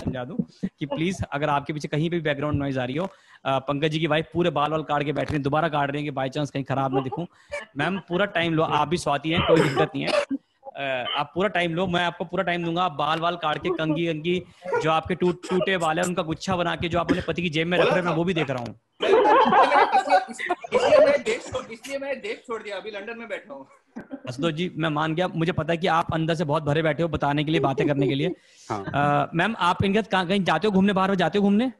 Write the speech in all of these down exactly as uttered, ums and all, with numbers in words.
समझा दूं कि प्लीज अगर आपके पीछे कहीं पे भी बैकग्राउंड नॉइज आ रही हो, पंकज जी की वाइफ पूरे बाल वाल काट के बैठ रही है, दोबारा काट रही है कि बाई चांस कहीं खराब ना दिखूं। मैम पूरा टाइम लो, आप भी स्वाति हैं, कोई दिक्कत नहीं है, आप पूरा टाइम लो, मैं आपको पूरा टाइम दूंगा। आप बाल वाल काट के कंगी कंगी जो आपके टूट टूटे बाल है उनका गुच्छा बना के जो आप अपने पति की जेब में रख रहे हैं, मैं वो भी देख रहा हूँ। इसलिए मैं देश इसलिए मैं देश छोड़ दिया, अभी लंदन में बैठा हूँ। असदो जी मैं मान गया, मुझे पता है कि आप अंदर से बहुत भरे बैठे हो बताने के लिए, बातें करने के लिए। हाँ। मैम आप इनके साथ कहीं जाते हो घूमने, बाहर में जाते हो घूमने?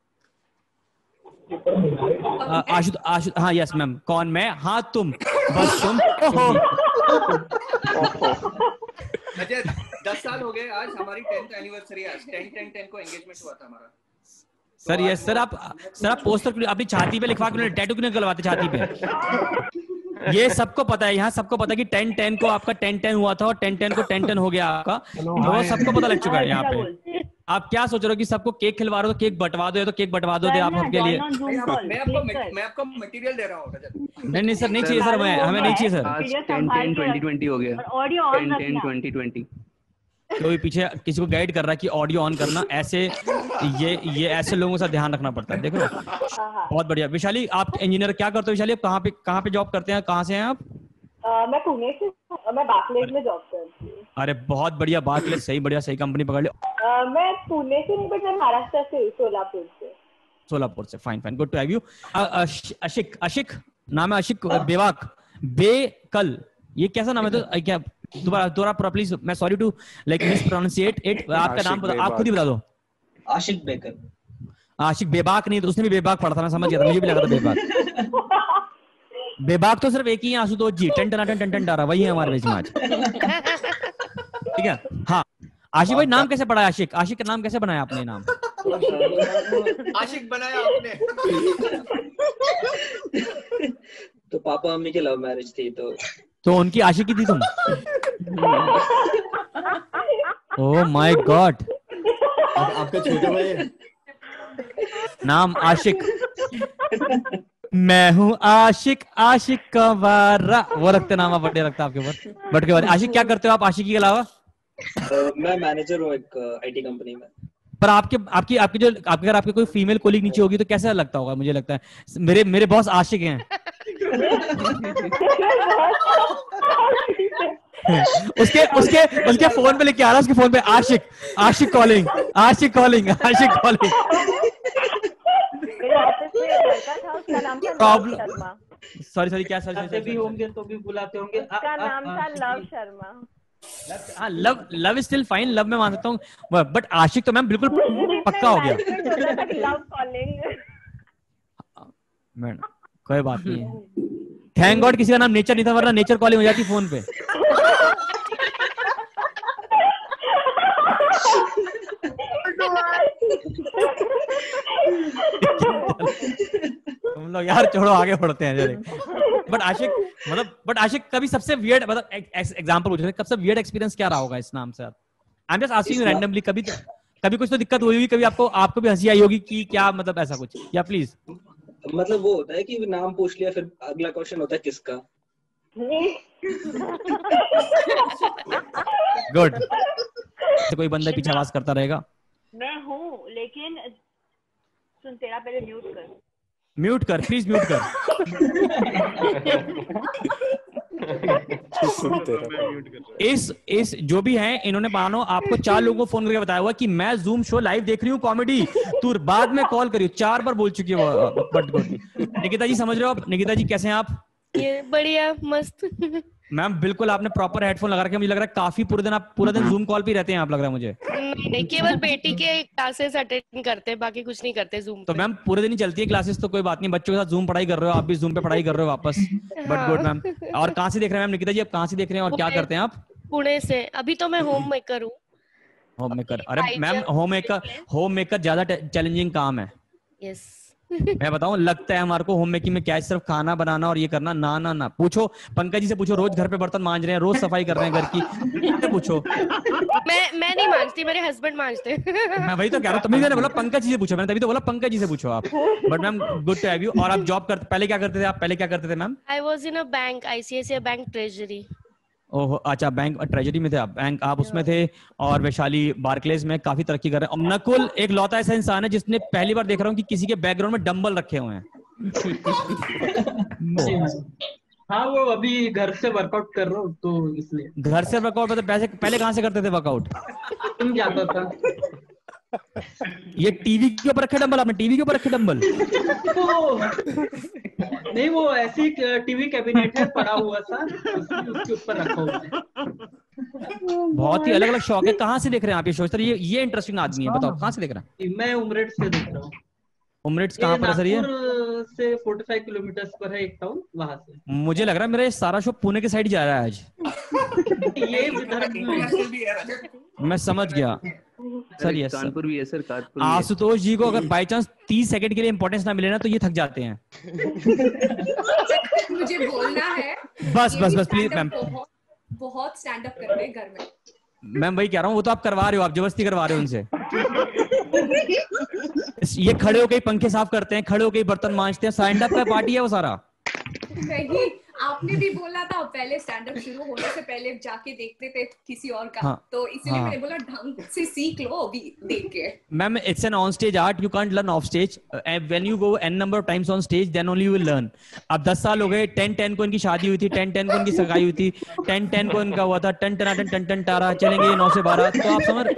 आशु आशु हाँ यस मैम। कौन? मैं? हाँ तुम, बस तुम। अजय दस साल हो गए आज, हमारी टेंथ एनिवर्सरी आज, टेन टेन टेन को एंगेजमेंट हुआ था हमारा। सर यस सर, आप सर आप पोस्टर अपनी छाती पे लिखवा के टैटू क्यों निकलवाते छाती पे? ये सबको पता है, यहाँ सबको पता है कि टेन टेन को आपका टेन टेन हुआ था और टेन टेन को टेन टेन हो गया आपका, तो सबको पता लग चुका है यहाँ पे। आप क्या सोच रहे हो कि सबको केक खिलवा रहे हो तो केक बंटवा दो, या तो केक बंटवा दो दे आप सबके लिए। मैं आपको मैं आपको मटेरियल दे रहा हूँ। नहीं नहीं सर, नहीं चाहिए सर, हमें हमें नहीं चाहिए सर। आज टेन टेन ट्वेंटी ट्वेंटी हो गया, टेन टेन ट्वेंटी ट्वेंटी। कोई पीछे किसी को गाइड कर रहा है कि ऑडियो ऑन करना, ऐसे ये ये ऐसे लोगों का ध्यान रखना पड़ता है। देखो बहुत बढ़िया। विशाली आप इंजीनियर क्या करते हो? विशाली आप कहाँ पे कहाँ पे जॉब करते हैं, कहाँ से हैं आप? Uh, मैं पुणे से, मैं बार्कलेज में जॉब करती हूँ। अरे बहुत बढ़िया, बार्कलेज सही, बढ़िया सही कंपनी पकड़ लो। uh, मैं पुणे से नहीं, बट मैं महाराष्ट्र से, सोलापुर से। सोलापुर से, fine fine, good to have you. Ashiq, Ashiq नाम है आशिक बेवाक बेकल, ये कैसा नाम है? तो क्या दोबारा दोबारा प्लीज, मैं sorry to like miss pronunciate it, आपका नाम बता, आप खुद ही बता दो। आशिक बेकर। आशिक बेबाक नहीं, तो उसने भी बेबाक पढ़ा था, मैं समझ गया था, मुझे भी लगा था बेबाक। बेबाक तो सिर्फ एक ही है, आशुतोष जी, टन टन टन टन डारा, वही है हमारे बीच में आज। ठीक है हाँ। आशिक भाई नाम कैसे पढ़ा है? आशिक, आशिक का नाम कैसे बनाया आपने नाम? आशिक बनाया आपने? तो पापा मम्मी की लव मैरिज थी, तो तो उनकी आशिकी थी तुम? Oh my God. आपका छोटा भाई नाम आशिक। मैं हूँ आशिक, आशिक का वारा, वो रखते नाम आप बड़े रखता आपके ऊपर, बट के बाद। आशिक क्या करते हो आप आशिकी के अलावा? uh, मैं मैनेजर हूँ एक आईटी कंपनी में। पर आपके आपकी आपकी जो आपके अगर आपके कोई फीमेल कोलीग नीचे होगी तो कैसा लगता होगा? मुझे लगता है मेरे मेरे बॉस आशिक हैं। उसके उसके उसके फोन पे लेके आ रहा, उसके फोन पे Ashiq Ashiq calling Ashiq calling Ashiq calling. Problem sorry sorry क्या सॉरी भी होंगे तो भी बुलाते होंगे। उसका नाम था लव शर्मा। हाँ Luv Luv is still fine, Luv मैं मान सकता हूँ, बट आशिक तो मैम बिल्कुल पक्का हो गया। Love calling. मैडम कोई बात नहीं है, थैंक गॉड किसी का नाम नेचर नहीं था, वरना नेचर कॉलिंग हो जाती फोन पे। तुम लोग यार छोड़ो, आगे बढ़ते हैं जरा। बट आशिक मतलब बट आशिक कभी सबसे वियर्ड मतलब एग्जांपल पूछ रहे हैं, सबसे वियर्ड एक्सपीरियंस क्या रहा होगा इस नाम से? I am just asking randomly. कभी तो कभी कुछ तो दिक्कत हुई होगी, कभी आपको आपको भी हंसी आई होगी कि क्या मतलब ऐसा कुछ, या प्लीज? मतलब वो होता है कि नाम पूछ लिया, फिर अगला क्वेश्चन होता है किसका। गुड। तो कोई बंदा पीछे आवाज करता रहेगा। मैं हूँ, लेकिन सुन, तेरा पहले म्यूट कर। म्यूट कर प्लीज, म्यूट कर। इस इस जो भी है, इन्होंने मानो आपको चार लोगों को फोन करके बताया हुआ कि मैं जूम शो लाइव देख रही हूँ कॉमेडी, तू बाद में कॉल करियो, चार बार बोल चुकी है वो। But good. निकिता जी समझ रहे हो आप? निकिता जी कैसे हैं आप? ये बढ़िया मस्त। मैम बिल्कुल आपने प्रॉपर हेडफोन लगा रखे, मुझे लग रहा है काफी पूरे दिन आप पूरा दिन जूम कॉल पे रहते हैं आप, लग रहा है मुझे। नहीं, केवल बेटी के क्लासेस अटेंड करते हैं, बाकी कुछ नहीं करते जूम तो मैम पूरे दिन ही चलती है क्लासेस, तो कोई बात नहीं, बच्चों के साथ जूम पढ़ाई कर रहे हो, आप भी जूम पे पढ़ाई कर रहे हो वापस। But good ma'am. और कहाँ से देख रहे हैं मैम? निकिता जी आप कहाँ से देख रहे हैं और क्या करते हैं आप? पुणे से। अभी तो मैं होम मेकर हूँ। Homemaker? अरे ma'am homemaker homemaker ज्यादा चैलेंजिंग काम है। यस। मैं बताऊं, लगता है हमारे को होम मेकिंग में क्या है, सिर्फ खाना बनाना और ये करना। ना ना ना पूछो पंकज जी से, पूछो, रोज घर पे बर्तन मांज रहे हैं, रोज सफाई कर रहे हैं घर की, पूछो। मैं मैं नहीं मांजती, मेरे हस्बैंड मांजते। मैं वही तो कह रहा हूँ, तभी मैंने बोला पंकज जी से पूछो, मैंने तभी तो बोला पंकज जी से पूछो आप। But ma'am good to have you. और आप जॉब करते, पहले क्या करते थे आप? पहले क्या करते थे ma'am? I was in a bank, ICICI bank treasury. Oh अच्छा, बैंक ट्रेजरी में थे आप, बैंक आप उसमें थे, और वैशाली बार्कलेज में काफी तरक्की कर रहे हैं। और नकुल एक लौता ऐसा इंसान है जिसने पहली बार देख रहा हूँ कि किसी के बैकग्राउंड में डंबल रखे हुए हैं। हाँ वो अभी घर से वर्कआउट कर रहा हूँ तो इसलिए। घर से वर्कआउट मतलब पैसे पहले कहाँ से करते थे वर्कआउट? तुम जाता था। ये टीवी के ऊपर रखे डंबल आपने? टीवी के ऊपर रखे डंबल? नहीं वो ऐसे ही टीवी कैबिनेट है पड़ा हुआ था, उसके ऊपर रखा हुआ है। बहुत ही अलग अलग शौक है। कहाँ से देख रहे हैं आप ये शो? सर ये ये इंटरेस्टिंग आदमी है, बताओ कहाँ से देख रहे हैं? मैं उमरेड से देख रहा हूँ। उमरेड कहाँ पर है सर? ये से पैंतालीस किलोमीटर पर है एक टाउन, वहां से। मुझे लग रहा है मेरा ये सारा शो पुणे के साइड जा रहा है आज। ये विदर्भ मैं समझ गया सर। ये कानपुर भी है सर, कानपुर। आशुतोष जी को अगर बाय चांस तीस सेकंड के लिए इंपॉर्टेंस ना मिले ना तो ये थक जाते हैं। मुझे बोलना है बस बस बस प्लीज मैम, बहुत स्टैंड अप कर रहे हैं घर में। मैम वही कह रहा हूँ, वो तो आप करवा रहे हो, आप जबरदस्ती करवा रहे हो उनसे। ये खड़े होके पंखे साफ करते हैं, खड़े होके बर्तन मांजते हैं, स्टैंड अप का पार्टी है वो सारा। नहीं, आपने भी बोला था पहले स्टैंड अप शुरू होने से पहले जाके देखते थे किसी और का। हाँ, तो इसलिए हाँ, मैंने बोला ढंग से सीख लो अभी देख के। Ma'am it's an on stage art, you can't learn off stage. When you go an number of times on stage then only you will learn. अब दस साल हो गए, टेन टेन को इनकी शादी हुई थी, टेन टेन को इनकी सगाई हुई थी, टेन टेन को इनका हुआ था, टन टन टन टन टन टारा चलेंगे नौ से बारह। तो आप समझ,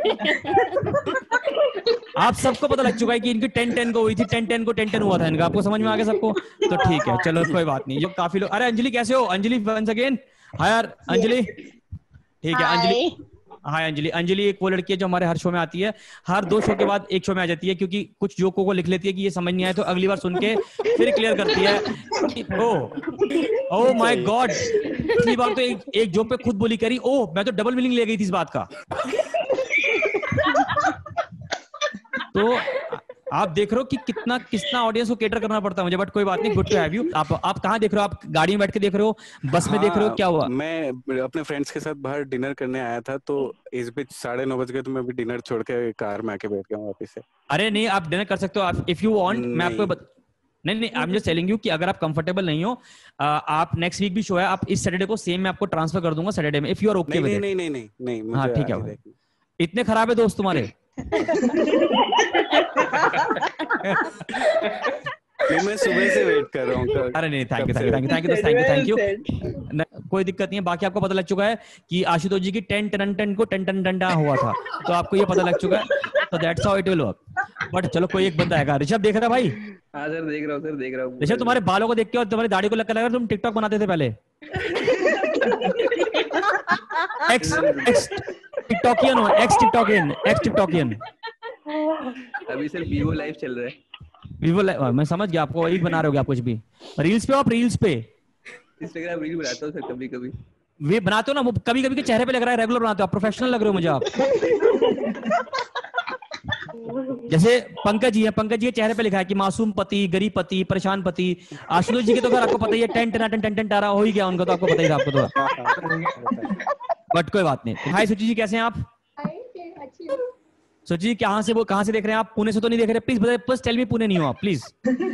आप सबको पता लग चुका है कि इनकी टेन टेन को हुई थी, टेन टेन को टेन टेन हुआ था इनका। आपको समझ में आ गया सबको? तो ठीक है चलो कोई बात नहीं। जो काफी लोग, अरे अंजलि कैसे हो? अंजलि वंस अगेन हाय यार अंजलि। ठीक है अंजलि, हाय अंजलि। अंजलि एक वो लड़की है जो हमारे हर शो में आती है, हर दो शो के बाद एक शो में आ जाती है, क्योंकि कुछ जोकों को लिख लेती है कि ये समझ नहीं आए तो अगली बार सुन के फिर क्लियर करती है। ओह ओह माय गॉड, पिछली बार तो एक, एक जोक पे खुद बोली करी, ओह मैं तो डबल मीनिंग ले गई थी इस बात का। तो आप देख रहे हो कि कितना कितना ऑडियंस को केटर करना पड़ता है मुझे, बट कोई बात नहीं, गुड टू हैव यू। आप आप कहाँ देख रहे हो? आप गाड़ी में बैठ के देख रहे हो, बस में देख रहे हो, क्या हुआ? मैं अपने फ्रेंड्स के साथ बाहर डिनर करने आया था, तो इस बीच साढ़े नौ बज गए, तो मैं भी डिनर छोड़ के कार में आके बैठ गया वापस से। अरे नहीं, आप डिनर कर सकते हो आप, इफ यू वांट। मैं आपको बत... नहीं नहीं, I am just telling you कि अगर आप कंफर्टेबल नहीं हो, आप नेक्स्ट वीक भी शो है, आप इस सैटरडे को सेम मैं आपको ट्रांसफर कर दूंगा सैटरडे में, if you are okay with it. नहीं नहीं नहीं नहीं, हाँ ठीक है। इतने खराब है दोस्त तुम्हारे? मैं सुबह से वेट कर रहा हूँ। अरे नहीं, thank you thank you thank you thank you thank you thank you. कोई दिक्कत नहीं है। बाकी आपको पता लग चुका है कि आशुतोष जी की टेन टन टन को टन टन डंडा हुआ था, तो आपको ये पता लग चुका है, तो that's how it will work. But चलो कोई एक बंदा आएगा। ऋषभ देख रहा है भाई? हाँ सर देख रहा हूँ सर, देख रहा हूँ। ऋषभ तुम्हारे बालों को देख के और तुम्हारी दाढ़ी को लगकर लग रहा है तुम टिकटॉक बनाते थे पहले। एक्स एक्स टिकटॉकियन हो, एक्स टिकटॉकियन, एक्स टिकटॉकियन। अभी सर वीवो लाइव चल रहा है। वीवो लाइव, मैं समझ गया, आपको वही बना रहे हो आप कुछ भी। रील्स पे हो आप? रील्स पे इंस्टाग्राम रील बनाता हूँ सर कभी कभी। वे बनाते हो ना, वो कभी कभी के चेहरे पे लग रहा है, रेगुलर बनाते हो आप, प्रोफेशनल लग रहे हो मुझे आप। जैसे पंकज जी है, पंकज जी के चेहरे पे लिखा है कि मासूम पति, गरीब पति, परेशान पति। आशुतोष जी के तो अगर आपको पता ही है, टेन टन टन टन टारा हो ही गया उनका, तो आपको पता ही था आपको तो। बट कोई बात नहीं। हाय सुची जी, कैसे हैं आप? सुची जी कहाँ से, वो कहाँ से देख रहे हैं आप? पुणे से तो नहीं देख रहे? प्लीज बताइए, प्लीज टेल मी पुणे नहीं हो आप प्लीज।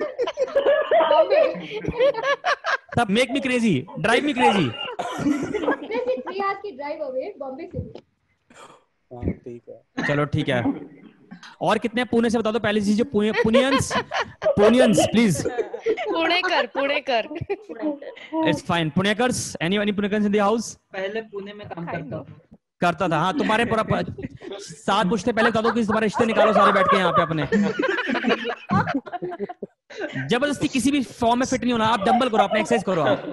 तब make me crazy, drive me crazy. ठीक है चलो ठीक है। और कितने पुणे से बता दो पहले चीज, Punians Punians please. Punekar Punekar it's fine. Punekars, any any Punekars in the house? पहले पुणे में काम करता करता था। हाँ तुम्हारे पूरा सात पूछते पहले बता दो कि तुम्हारे रिश्ते निकालो सारे बैठ के यहाँ पे अपने। जबरदस्ती किसी भी फॉर्म में फिट नहीं होना। आप डंबल करो, अपने एक्सरसाइज करो। आप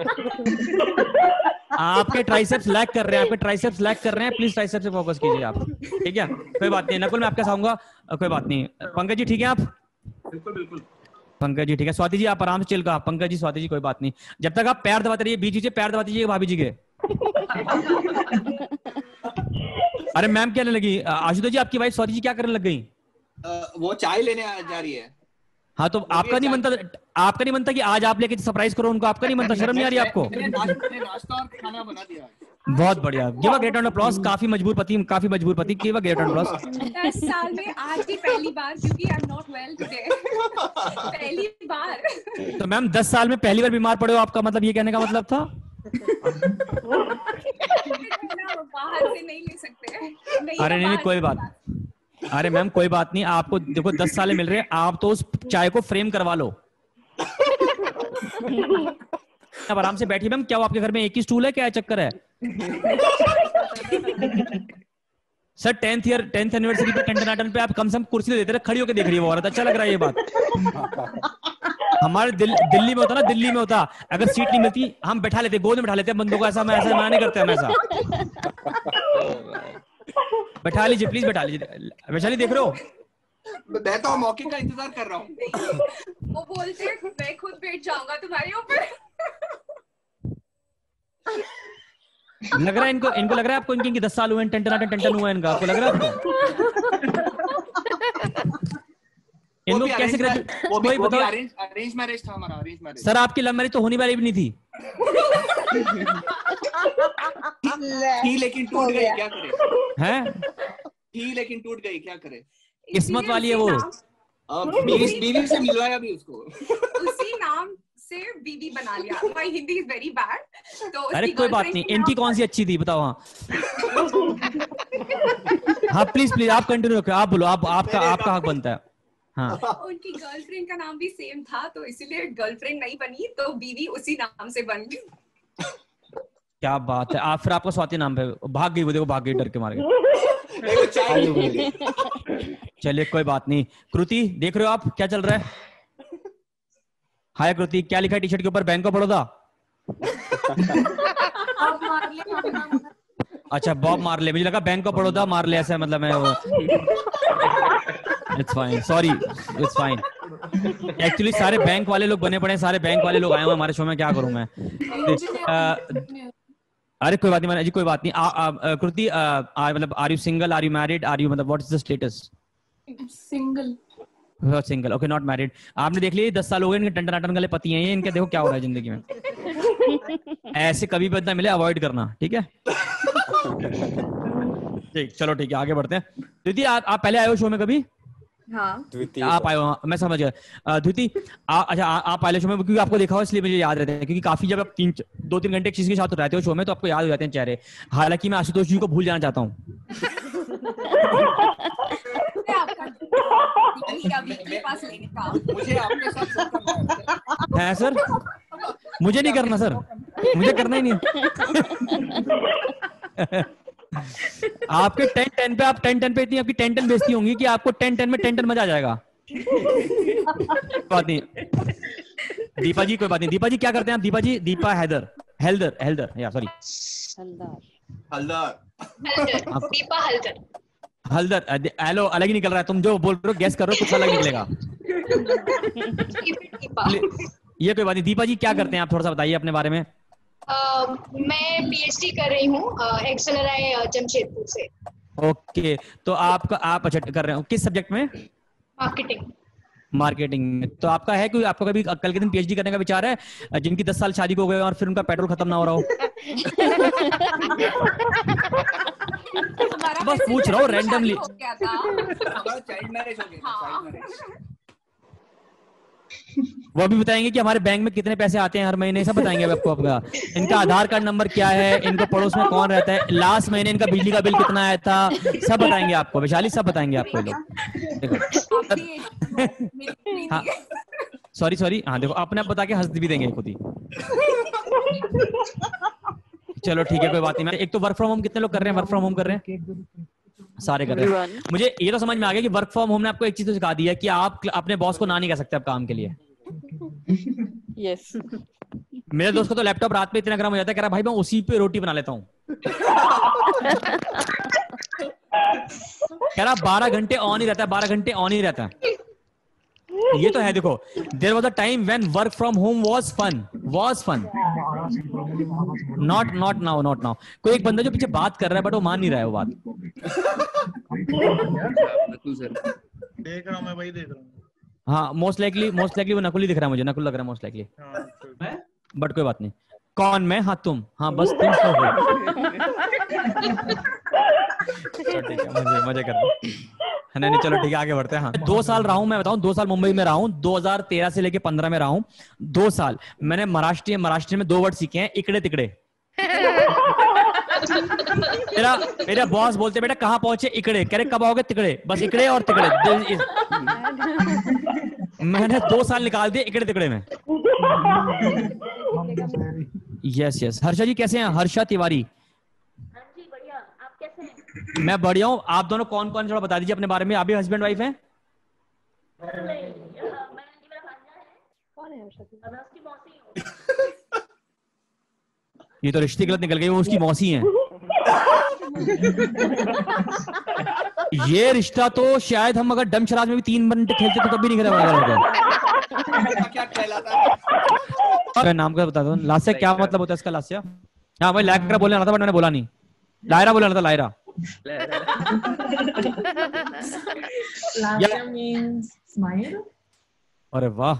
आपके ट्राइसेप्स लैग कर रहे हैं, आपके ट्राइसेप्स लैग कर रहे हैं, प्लीज ट्राइसेप्स पे फोकस कीजिए आप, ठीक है? कोई बात नहीं। नकुल मैं आपका चाहूंगा, कोई बात नहीं। पंकज जी ठीक है आप? बिल्कुल बिल्कुल। पंकज जी ठीक है। स्वाति जी आप आराम से चिल का। पंकज जी, स्वाति जी कोई बात नहीं, जब तक आप पैर दबाते रहिए, बीच बीच पैर दबाते रहिए भाभी जी के। अरे मैम क्या लगी? आशुतोष जी आपकी वाइफ स्वाति जी क्या करने लग गई? वो चाय लेने जा रही है। हाँ तो आपका नहीं बनता, आपका नहीं बनता कि आज आप लेके सरप्राइज करो उनको? आपका नहीं बनता? शर्म नहीं आ रही आपको? नाश्ता और खाना बना दिया। बहुत बढ़िया, give a great round of applause. काफी मजबूर पति, काफी मजबूर पति, give a great round of applause. दस साल में आज ही पहली बार, क्योंकि I am not well today, पहली बार। तो मैम दस साल में पहली बार बीमार पड़े हो, आपका मतलब ये कहने का मतलब था? बाहर से नहीं ले सकते हैं। नहीं, अरे नहीं, नहीं कोई बात, अरे मैम कोई बात नहीं, आपको देखो दस साल मिल रहे हैं, आप तो उस चाय को फ्रेम करवा लो। अब आराम से बैठिए मैम। क्या वो आपके घर में एक ही स्टूल है, क्या चक्कर है? Sir tenth year tenth anniversary पे टंटनाटन पे आप कम से कम कुर्सी देते रहे, खड़ी होकर देख रही है वो औरत, अच्छा लग रहा है ये बात। हमारे दिल, दिल्ली में होता ना, दिल्ली में होता अगर सीट नहीं मिलती हम बैठा लेते, गोद में बैठा लेते बंदों को, ऐसा मैं ऐसा मना नहीं करते हम ऐसा। बैठा लीजिए प्लीज, बैठा लीजिए। वैशाली देख रहे हो, मैं तो मौके का इंतजार कर रहा हूँ। वो बोलते मैं खुद बैठ जाऊंगा तुम्हारे ऊपर। लग रहा है इनको इनको लग रहा है आपको इनके दस साल हुए हैं, टंटनाटन टंटन हुआ है इनका, आपको लग रहा है आपको? इनको कैसे ग्रेजुएट, कोई बताओ। अरेंज मैरिज था हमारा, अरेंज मैरिज। सर आपकी लव मैरिज तो होने वाली भी नहीं थी। थी लेकिन टूट गई, क्या करे? हैं? थी लेकिन टूट गई, क्या करे? किस्मत वाली है वो। बीवी बीवी से मिलवाया भी उसको। उसी नाम से बीवी बना लिया। My Hindi is very bad. तो अरे कोई बात नहीं, इनकी कौन सी अच्छी थी बताओ। हाँ हाँ प्लीज प्लीज आप कंटिन्यू रखो, आप बोलो, आप आपका आपका हक बनता है। हाँ उनकी गर्लफ्रेंड का नाम भी सेम था, तो इसीलिए गर्लफ्रेंड नहीं बनी, तो बीवी उसी नाम से बन गई। क्या बात है। आप फिर आपका स्वाति नाम पे भाग गई, वो देखो भाग गई डर के मारे। चलिए कोई बात नहीं। कृति देख रहे हो आप क्या चल रहा है? हाय कृति, क्या लिखा है टी शर्ट के ऊपर? Bank of Baroda. अच्छा बॉब मार्ले, मुझे लगा बैंक ऑफ बड़ौदा मार्ले, ऐसा मतलब मैं। It's fine, sorry it's fine. Actually सारे बैंक वाले लोग बने पड़े हैं, सारे बैंक वाले लोग आए हुए हमारे शो में, क्या करूं मैं। अरे कोई बात नहीं जी, कोई बात नहीं। कृति मतलब are you single, are you married, are you मतलब what is the status? Single. Single, okay, not married. आपने देख लिया दस साल हो गए इनके टंटनाटन वाले पति हैं ये, इनके देखो क्या हो रहा है जिंदगी में। ऐसे कभी बंदा मिले अवॉइड करना, ठीक है? ठीक, चलो ठीक है, आगे बढ़ते हैं। दीदी आप, आप पहले आए हो शो में कभी? हाँ आप आए हो, मैं समझ गया। द्विति अच्छा आप पहले शो में, क्योंकि आपको देखा हो इसलिए मुझे याद रहते हैं, क्योंकि काफी जब आप तीन दो तीन घंटे किसी के साथ रहते हो शो में तो आपको याद हो जाते हैं चेहरे। हालांकि मैं आशुतोष जी को भूल जाना चाहता हूँ। है सर, मुझे नहीं करना सर, मुझे करना ही नहीं। आपके टेन टेन पे आप टेन टेन पे इतनी आपकी टेन टेन बेइज्जती होंगी कि आपको टेन टेन में टेन टेन मजा आ जाएगा। बात नहीं। दीपा जी कोई बात नहीं। दीपा जी क्या करते हैं आप? दीपा जी, दीपा हैदर हेल्दर हेल्दर या सॉरी हल्दर दीपा हल्दर हल्दर। हेलो, अलग ही निकल रहा है, तुम जो बोल रहे हो गैस कर रहे हो, कुछ अलग निकलेगा। ये कोई बात नहीं। दीपा जी क्या करते हैं आप, थोड़ा सा बताइए अपने बारे में। Uh, मैं पीएचडी कर रही हूँ एक्सेलराय जमशेदपुर से। ओके, तो आपका आप अच्छा कर रहे हो किस सब्जेक्ट में? मार्केटिंग। मार्केटिंग में। तो आपका है कोई, आपका कभी कल के दिन पीएचडी करने का विचार है, जिनकी दस साल शादी को हो गए और फिर उनका पेट्रोल खत्म ना हो रहा हो? बस पूछ रहा हूँ रैंडमली। वो भी बताएंगे कि हमारे बैंक में कितने पैसे आते हैं हर महीने, सब बताएंगे आपको। आपका इनका आधार कार्ड नंबर क्या है, इनको पड़ोस में कौन रहता है, लास्ट महीने इनका बिजली का बिल कितना आया था, सब बताएंगे आपको। वैशाली सब बताएंगे आपको लोग। देखो हाँ सॉरी सॉरी हाँ देखो अपने आप बता के हंस भी देंगे खुद ही। चलो ठीक है कोई बात नहीं। एक तो वर्क फ्रॉम होम कितने लोग कर रहे हैं? वर्क फ्रॉम होम कर रहे हैं सारे कर रहे हैं। मुझे ये तो समझ में आ गया कि वर्क फ्रॉम होम ने आपको एक चीज तो सिखा दी है कि आप अपने बॉस को ना नहीं कह सकते आप काम के लिए। यस। मेरे दोस्त को तो लैपटॉप रात में इतना गर्म हो जाता है, कह रहा भाई मैं उसी पे रोटी बना लेता हूँ। कह रहा बारह घंटे ऑन ही रहता है, बारह घंटे ऑन ही रहता है। ये तो है। देखो there was a time when work from home was fun, was fun, not not now, not now. कोई एक बंदा जो पीछे बात कर रहा है बट वो मान नहीं रहा है वो बात। देख रहा हूं मैं, भाई देख रहा हूं। हाँ मोस्ट लाइकली मोस्ट लाइकली वो नकुल ही दिख रहा है मुझे, नकुल लग रहा है मोस्ट लाइकली। बट कोई बात नहीं। कौन? मैं? हाँ तुम। हाँ बस तुम तो हो। ठीक है, मजे मजे कर रहे। नहीं नहीं चलो ठीक है आगे बढ़ते हैं। हाँ दो साल रहा हूँ मैं, बताऊँ दो साल मुंबई में रहा हूँ, दो हज़ार तेरह से लेके पंद्रह में रहा हूँ। दो साल मैंने महाराष्ट्र महाराष्ट्र में दो वर्ड सीखे हैं, इकड़े तिकड़े। मेरा मेरा बॉस बोलते बेटा कहाँ पहुंचे, इकड़े, कह रहे कब आओगे, तिकड़े, बस इकड़े और तिकड़े। मैंने दो साल निकाल दिए इकड़े तिकड़े में। यस यस हर्षा जी कैसे हैं? हर्षा तिवारी। बढ़िया, आप कैसे हैं? मैं बढ़िया हूँ। आप दोनों कौन कौन थोड़ा बता दीजिए अपने बारे में। आप भी हस्बैंड वाइफ हैं? ये तो रिश्ते गलत निकल गए, वो उसकी मौसी हैं। ये रिश्ता तो शायद हम अगर डम शराज में भी तीन घंटे खेलते तो तब भी नहीं करेगा। क्या कहलाता है? नाम का बता दो। लास्या क्या मतलब होता है इसका? लास्या हाँ भाई लायरा बोलने वाला था बट मैंने बोला नहीं। लायरा बोलने वाला था, लायरा। Lasya means smile. अरे वाह।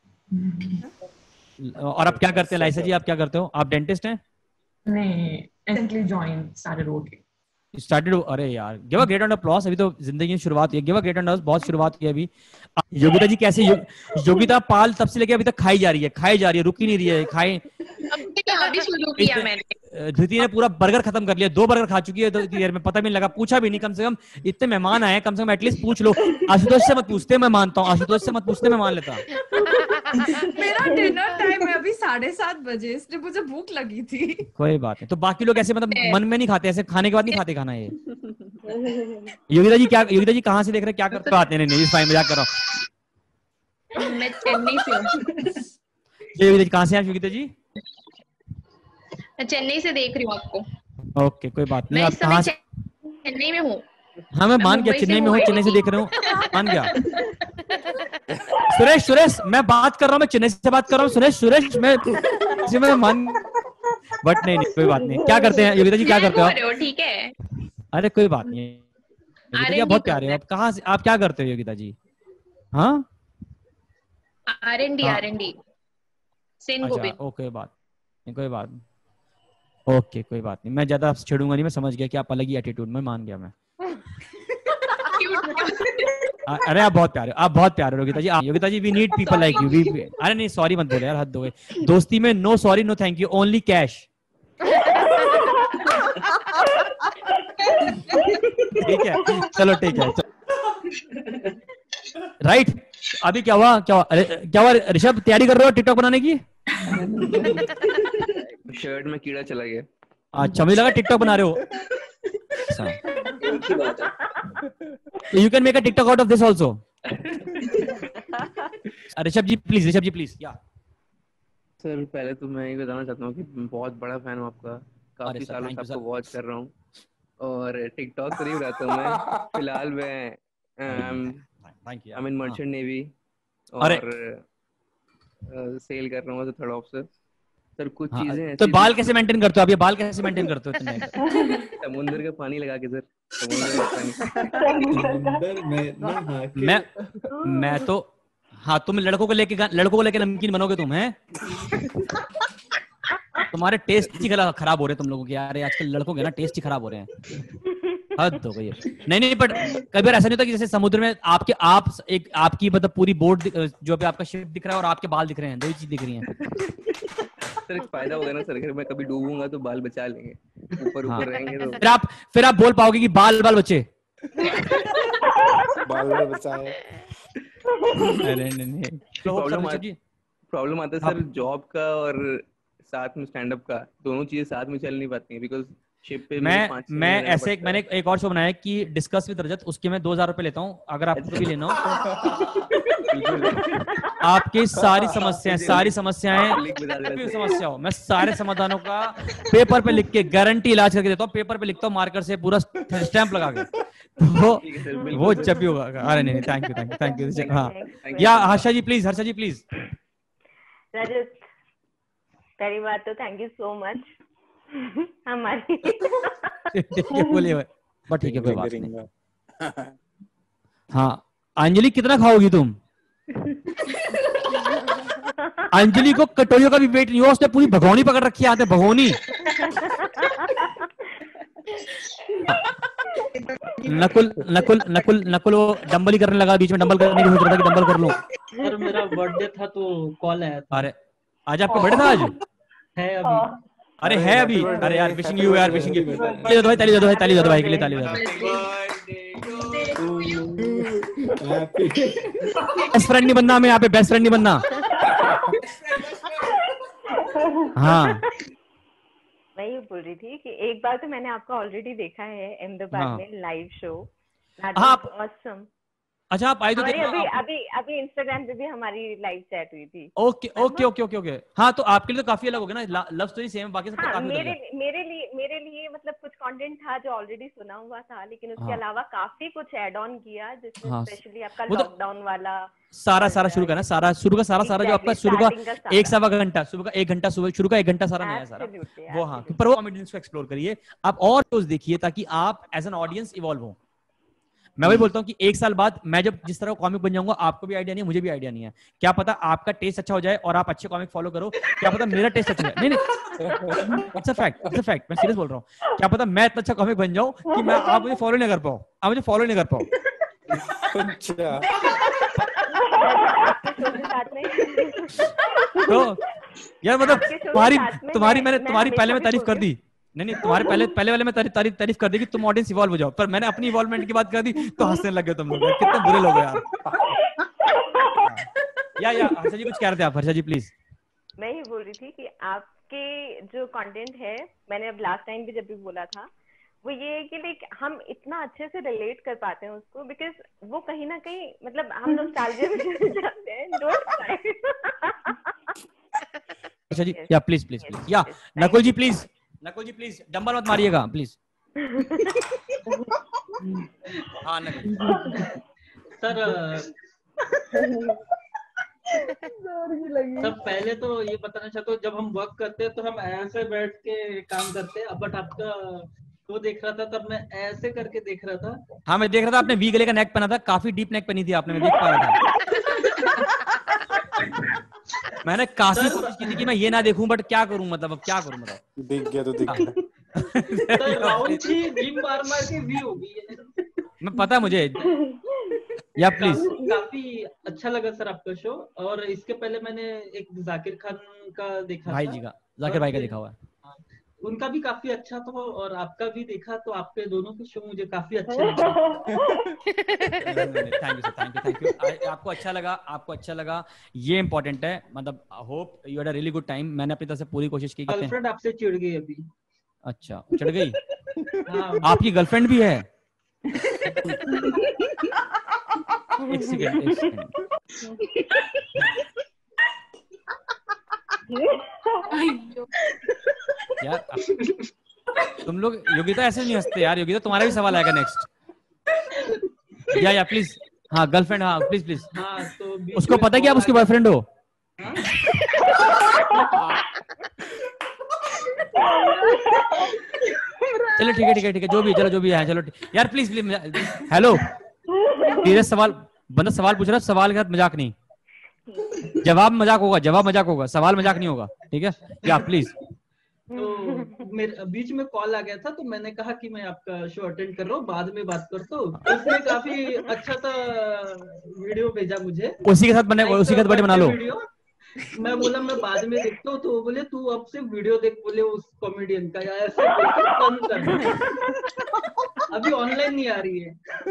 और आप क्या करते हैं लाइसा जी? आप क्या करते हो? आप डेंटिस्ट हैं? नहीं, recently joined, started working. Started, अरे यार give a great round of applause. अभी तो जिंदगी की शुरुआत हुई है। Give a great round of, बहुत शुरुआत की है अभी। योगिता जी कैसे? यो, योगिता पाल तब से लेके अभी तक खाई जा रही है, खाई जा रही है, रुक ही नहीं रही है। खाई अभी शुरू किया मैंने। धृति ने पूरा बर्गर खत्म कर लिया, दो बर्गर खा चुकी है दो देर में, पता भी नहीं लगा, पूछा भी नहीं। कम से कम इतने मेहमान आए, कम से कम एटलीस्ट पूछ लो। आशुतोष से मत पूछते, मैं मानता हूँ, आशुतोष से मत पूछते, मैं मान लेता। मेरा डिनर टाइम है अभी साढ़े सात बजे, इसलिए मुझे भूख लगी थी। कोई बात नहीं। तो बाकी लोग ऐसे मतलब मन में नहीं खाते, ऐसे खाने के बाद नहीं खाते खाना ये। योगिता जी क्या, योगिता जी कहाँ से देख रहे हैं, क्या करते हो? आते नहीं नहीं फाइन, मजाक कर रहा हूँ। मैं चेन्नई से हूँ। योगिता जी कहाँ से हैं योगिता जी? मैं चेन्नई से देख रही हूँ आपको। ओके कोई बात नहीं। मैं आप इस कहाँ समय से? चेन्नई में हूँ। हाँ मैं मान गया, चेन्नई में हूँ, चेन्नई से देख रहे हूँ, मान गया। सुरेश सुरेश मैं बात कर रहा हूँ, मैं चेन्नई से बात कर रहा हूँ। सुरेश सुरेश मैं मैं मान, बट नहीं नहीं कोई बात नहीं। क्या करते हैं योगिता जी, क्या करते हो? ठीक है, अरे कोई बात नहीं। योगिता जी आप बहुत प्यारे हो। आप कहाँ से, आप क्या करते हो योगिता जी? हाँ R N D, R N D Sen Govind. Okay बात नहीं, कोई बात नहीं। ओके कोई बात नहीं, मैं ज्यादा छेड़ूंगा नहीं। मैं समझ गया कि आप अलग ही एटीट्यूड में, मान गया मैं। अरे आप बहुत प्यारे, आप बहुत प्यारे Yogita ji. Yogita ji we need people like you. अरे नहीं सॉरी मत बोले यार, हद हो गई। दोस्ती में no sorry no thank you, only cash. ठीक है चलो ठीक है राइट। अभी क्या हुआ, क्या हुआ? अरे क्या हुआ ऋषभ, तैयारी कर रहे हो टिकटॉक बनाने की? शर्ट में कीड़ा चला गया। अच्छा मुझे लगा टिकटॉक बना रहे हो। You can make a TikTok out of this also. Rishabh ji please, Rishabh ji please. या सर पहले तो मैं ये बताना चाहता हूँ कि बहुत बड़ा फैन हूँ आपका, काफी सालों से आपको वॉच कर रहा हूँ और टिकटॉक तो नहीं बनाता हूँ मैं। फिलहाल मैं आई मीन मर्चेंट नेवी और सेल कर रहा हूँ थर्ड ऑफिसर। सर कुछ हाँ, चीजें तो बाल कैसे मेंटेन करते हो आप? ये बाल कैसे मेंटेन करते हो इतने? समुद्र का पानी लगा के सर, समुद्र में मैं मैं तो हाँ तुम लड़कों को लेके लड़कों को लेके नमकीन बनोगे तुम, हैं? तुम्हारे टेस्ट ही खराब हो रहे हैं तुम लोगों के यार। आजकल लड़कों के ना टेस्ट ही खराब हो रहे हैं, हद हो गई है। नहीं नहीं बट कई बार ऐसा नहीं होता कि जैसे समुद्र में आपके आप एक आपकी मतलब पूरी बोट जो अभी आपका शिप दिख रहा है और आपके बाल दिख रहे हैं, दो ही चीज दिख रही हैं। सर एक फायदा होगा ना सर, अगर मैं कभी डूबूंगा तो बाल बचा लेंगे, ऊपर ऊपर रहेंगे तो फिर आप फिर आप बोल पाओगे कि बाल बाल बचे। बाल बाल बचाए। नहीं नहीं नहीं प्रॉब्लम प्रॉब्लम आता है सर जॉब का और साथ में स्टैंड अप का, दोनों चीजें साथ में चल नहीं पाती हैं बिकॉज शिप पे मैं मैं ऐसे मैंने एक और शो बनाया कि डिस्कस विद रजत, उसके मैं दो हजार रुपए लेता हूँ। अगर आपको भी लेना हो आपकी सारी समस्याएं सारी समस्याएं समस्या हो, मैं सारे समाधानों का पेपर पे लिख के गारंटी इलाज करके देता हूँ। पेपर पे लिखता हूँ मार्कर से पूरा स्टैंप लगा के, वो वो जब भी होगा। अरे नहीं thank you thank you thank you. हाँ या हर्षा जी प्लीज, हर्षा जी प्लीज। रजत पहली बात तो थैंक यू सो मच हमारी बोलिए बट ठीक है कोई बात नहीं। हाँ अंजलि कितना खाओगी तुम? अंजलि को कटोरियों का भी वेट नहीं हुआ, उसने पूरी भगोनी पकड़ रखी है, आते भगोनी। नकुल नकुल नकुल नकुल वो डंबल ही करने लगा, बीच में डंबल करने की सोच रहा था कि डंबल कर लूं। सर मेरा बर्थडे था तो कॉल आया था। अरे आज आपका बर्थडे था? आज है अभी अरे है अभी, अरे यार विशिंग यू यार, विशिंग यू। ताली दो भाई, ताली दो भाई, ताली दो भाई के लिए, ताली दो। बेस्ट फ्रेंड नहीं बनना हमें यहाँ पे, बेस्ट फ्रेंड नहीं बनना। हाँ मैं ये बोल रही थी कि एक बार तो मैंने आपको ऑलरेडी देखा है अहमदाबाद हाँ। में लाइव शो। हाँ ऑसम। अच्छा आप आई तो हमारी देखना अभी आप... अभी अभी इंस्टाग्राम पे भी हमारी लाइव चैट हुई थी। Okay okay okay okay okay हाँ तो आपके लिए तो काफी अलग हो गया ना, लव स्टोरी सेम, बाकी सब हाँ, काफी मेरे अलग है। मेरे लिए मेरे लिए मतलब कुछ कंटेंट था जो ऑलरेडी सुना हुआ था, लेकिन उसके हाँ। अलावा काफी कुछ ऐड ऑन किया, जिसमें हाँ। स्पेशली आपका वो तो- लॉकडाउन वाला सारा सारा शुरू करना, सारा शुरू का सारा सारा जो आपका शुरू का Starting का सारा। एक सवा घंटा, सुबह का एक घंटा, सुबह शुरू का एक घंटा सारा नया है सारा Absolutely, वो। हाँ पर वो कॉमेडियंस को एक्सप्लोर करिए आप और शोज देखिए, ताकि आप एज एन ऑडियंस इवॉल्व हो। मैं वही बोलता हूँ कि एक साल बाद मैं जब जिस तरह कॉमिक बन जाऊंगा, आपको भी आइडिया नहीं है, मुझे भी आइडिया नहीं है, क्या पता आपका टेस्ट अच्छा हो जाए और आप अच्छे कॉमिक फॉलो करो, क्या पता मेरा टेस्ट अच्छा है। नहीं नहीं it's a fact, it's a fact, मैं सीरियस बोल रहा हूँ। क्या पता मैं इतना अच्छा कॉमिक बन जाऊं कि मैं आप मुझे फॉलो नहीं कर पाओ, आप मुझे फॉलो नहीं कर पाओ। अच्छा तो यार मतलब आपके show के तुम्हारी साथ में तुम्हारी मैं- मैंने मैं तुम्हारी पहले हमेशा में भी तारीफ कर बोलती दी, नहीं नहीं तुम्हारे पहले पहले वाले में तारीफ तारीफ तारीफ कर दी कि तुम ऑडियंस इवॉल्व हो जाओ, पर मैंने अपनी इवॉल्वमेंट की बात कर दी तो हंसने लग गए तुम लोग, कितने बुरे लोग हो यार। या या हर्षा जी कुछ कह रहे थे आप, हर्षा जी प्लीज। मैं ही बोल रही थी कि आपके जो कंटेंट है, मैंने अब लास्ट टाइम भी जब भी बोला था, वो ये है कि लाइक हम इतना अच्छे से रिलेट कर पाते हैं उसको, बिकॉज वो कहीं ना कहीं मतलब हम नॉस्टैल्जिया में चले जाते हैं। डोंट अच्छा जी या प्लीज प्लीज प्लीज या Nakul ji please, Nakul ji please dumbbell मत मारिएगा प्लीज। हाँ नकुल सर सब पहले तो ये बताना चाहता हूँ, जब हम वर्क करते हैं तो हम ऐसे बैठ के काम करते हैं, बट आपका वो देख रहा था तब मैं ऐसे करके देख रहा था। हाँ मैं देख रहा था आपने वी गले का नेक पहना था, काफी डीप नेक पहनी थी आपने, मैं देख पा रहा था। मैंने काफी कोशिश की थी कि मैं ये ना देखूं, बट क्या करूं, मतलब अब क्या करूं, मतलब दिख गया तो दिख गया। तो राउंड छी जिम मार मार के वी हो गई है। मैं पता है मुझे या प्लीज। काफी, काफी अच्छा लगा सर आपका शो, और इसके पहले मैंने एक जाकिर खान का देखा भाई था, जी का, जाकिर भाई का देखा हुआ है, उनका भी काफी अच्छा था, और आपका भी देखा, तो आपके दोनों के शो मुझे काफी अच्छे लगे। Thank you sir, thank you thank you. आपको अच्छा लगा, आपको अच्छा लगा ये इम्पोर्टेंट है, मतलब hope you had a really good time. मैंने अपनी तरफ से पूरी कोशिश की। गर्लफ्रेंड आपसे चिढ़ गई अभी। अच्छा चिढ़ गई? हाँ। आपकी गर्लफ्रेंड भी है? एक सेकंड एक सेकंड यार तुम लोग, योगिता ऐसे नहीं हंसते यार। योगिता तुम्हारा भी सवाल आएगा नेक्स्ट। या या प्लीज हाँ गर्लफ्रेंड, हाँ प्लीज प्लीज। हाँ, तो उसको पता है कि आप उसके बॉयफ्रेंड हो? चलो ठीक है ठीक है ठीक है जो भी चलो जो भी है चलो यार प्लीज प्लीज। हेलो सीरियस सवाल, बंदा सवाल पूछ रहा है, सवाल के साथ मजाक नहीं, जवाब मजाक होगा, जवाब मजाक होगा, सवाल मजाक नहीं होगा, ठीक है? या प्लीज। तो मेरे बीच में कॉल आ गया था, तो मैंने कहा कि मैं आपका शो अटेंड कर रहा हूँ, बाद में बात करता हूँ। उसने काफी अच्छा सा वीडियो भेजा मुझे, उसी के साथ बने, उसी के साथ बर्थडे बना लो। मैं बोला मैं बाद में देखता हूँ, तो वो बोले तू अब सिर्फ वीडियो देख, बोले उस कॉमेडियन का, या ऐसे बंद कर, अभी ऑनलाइन नहीं आ रही है।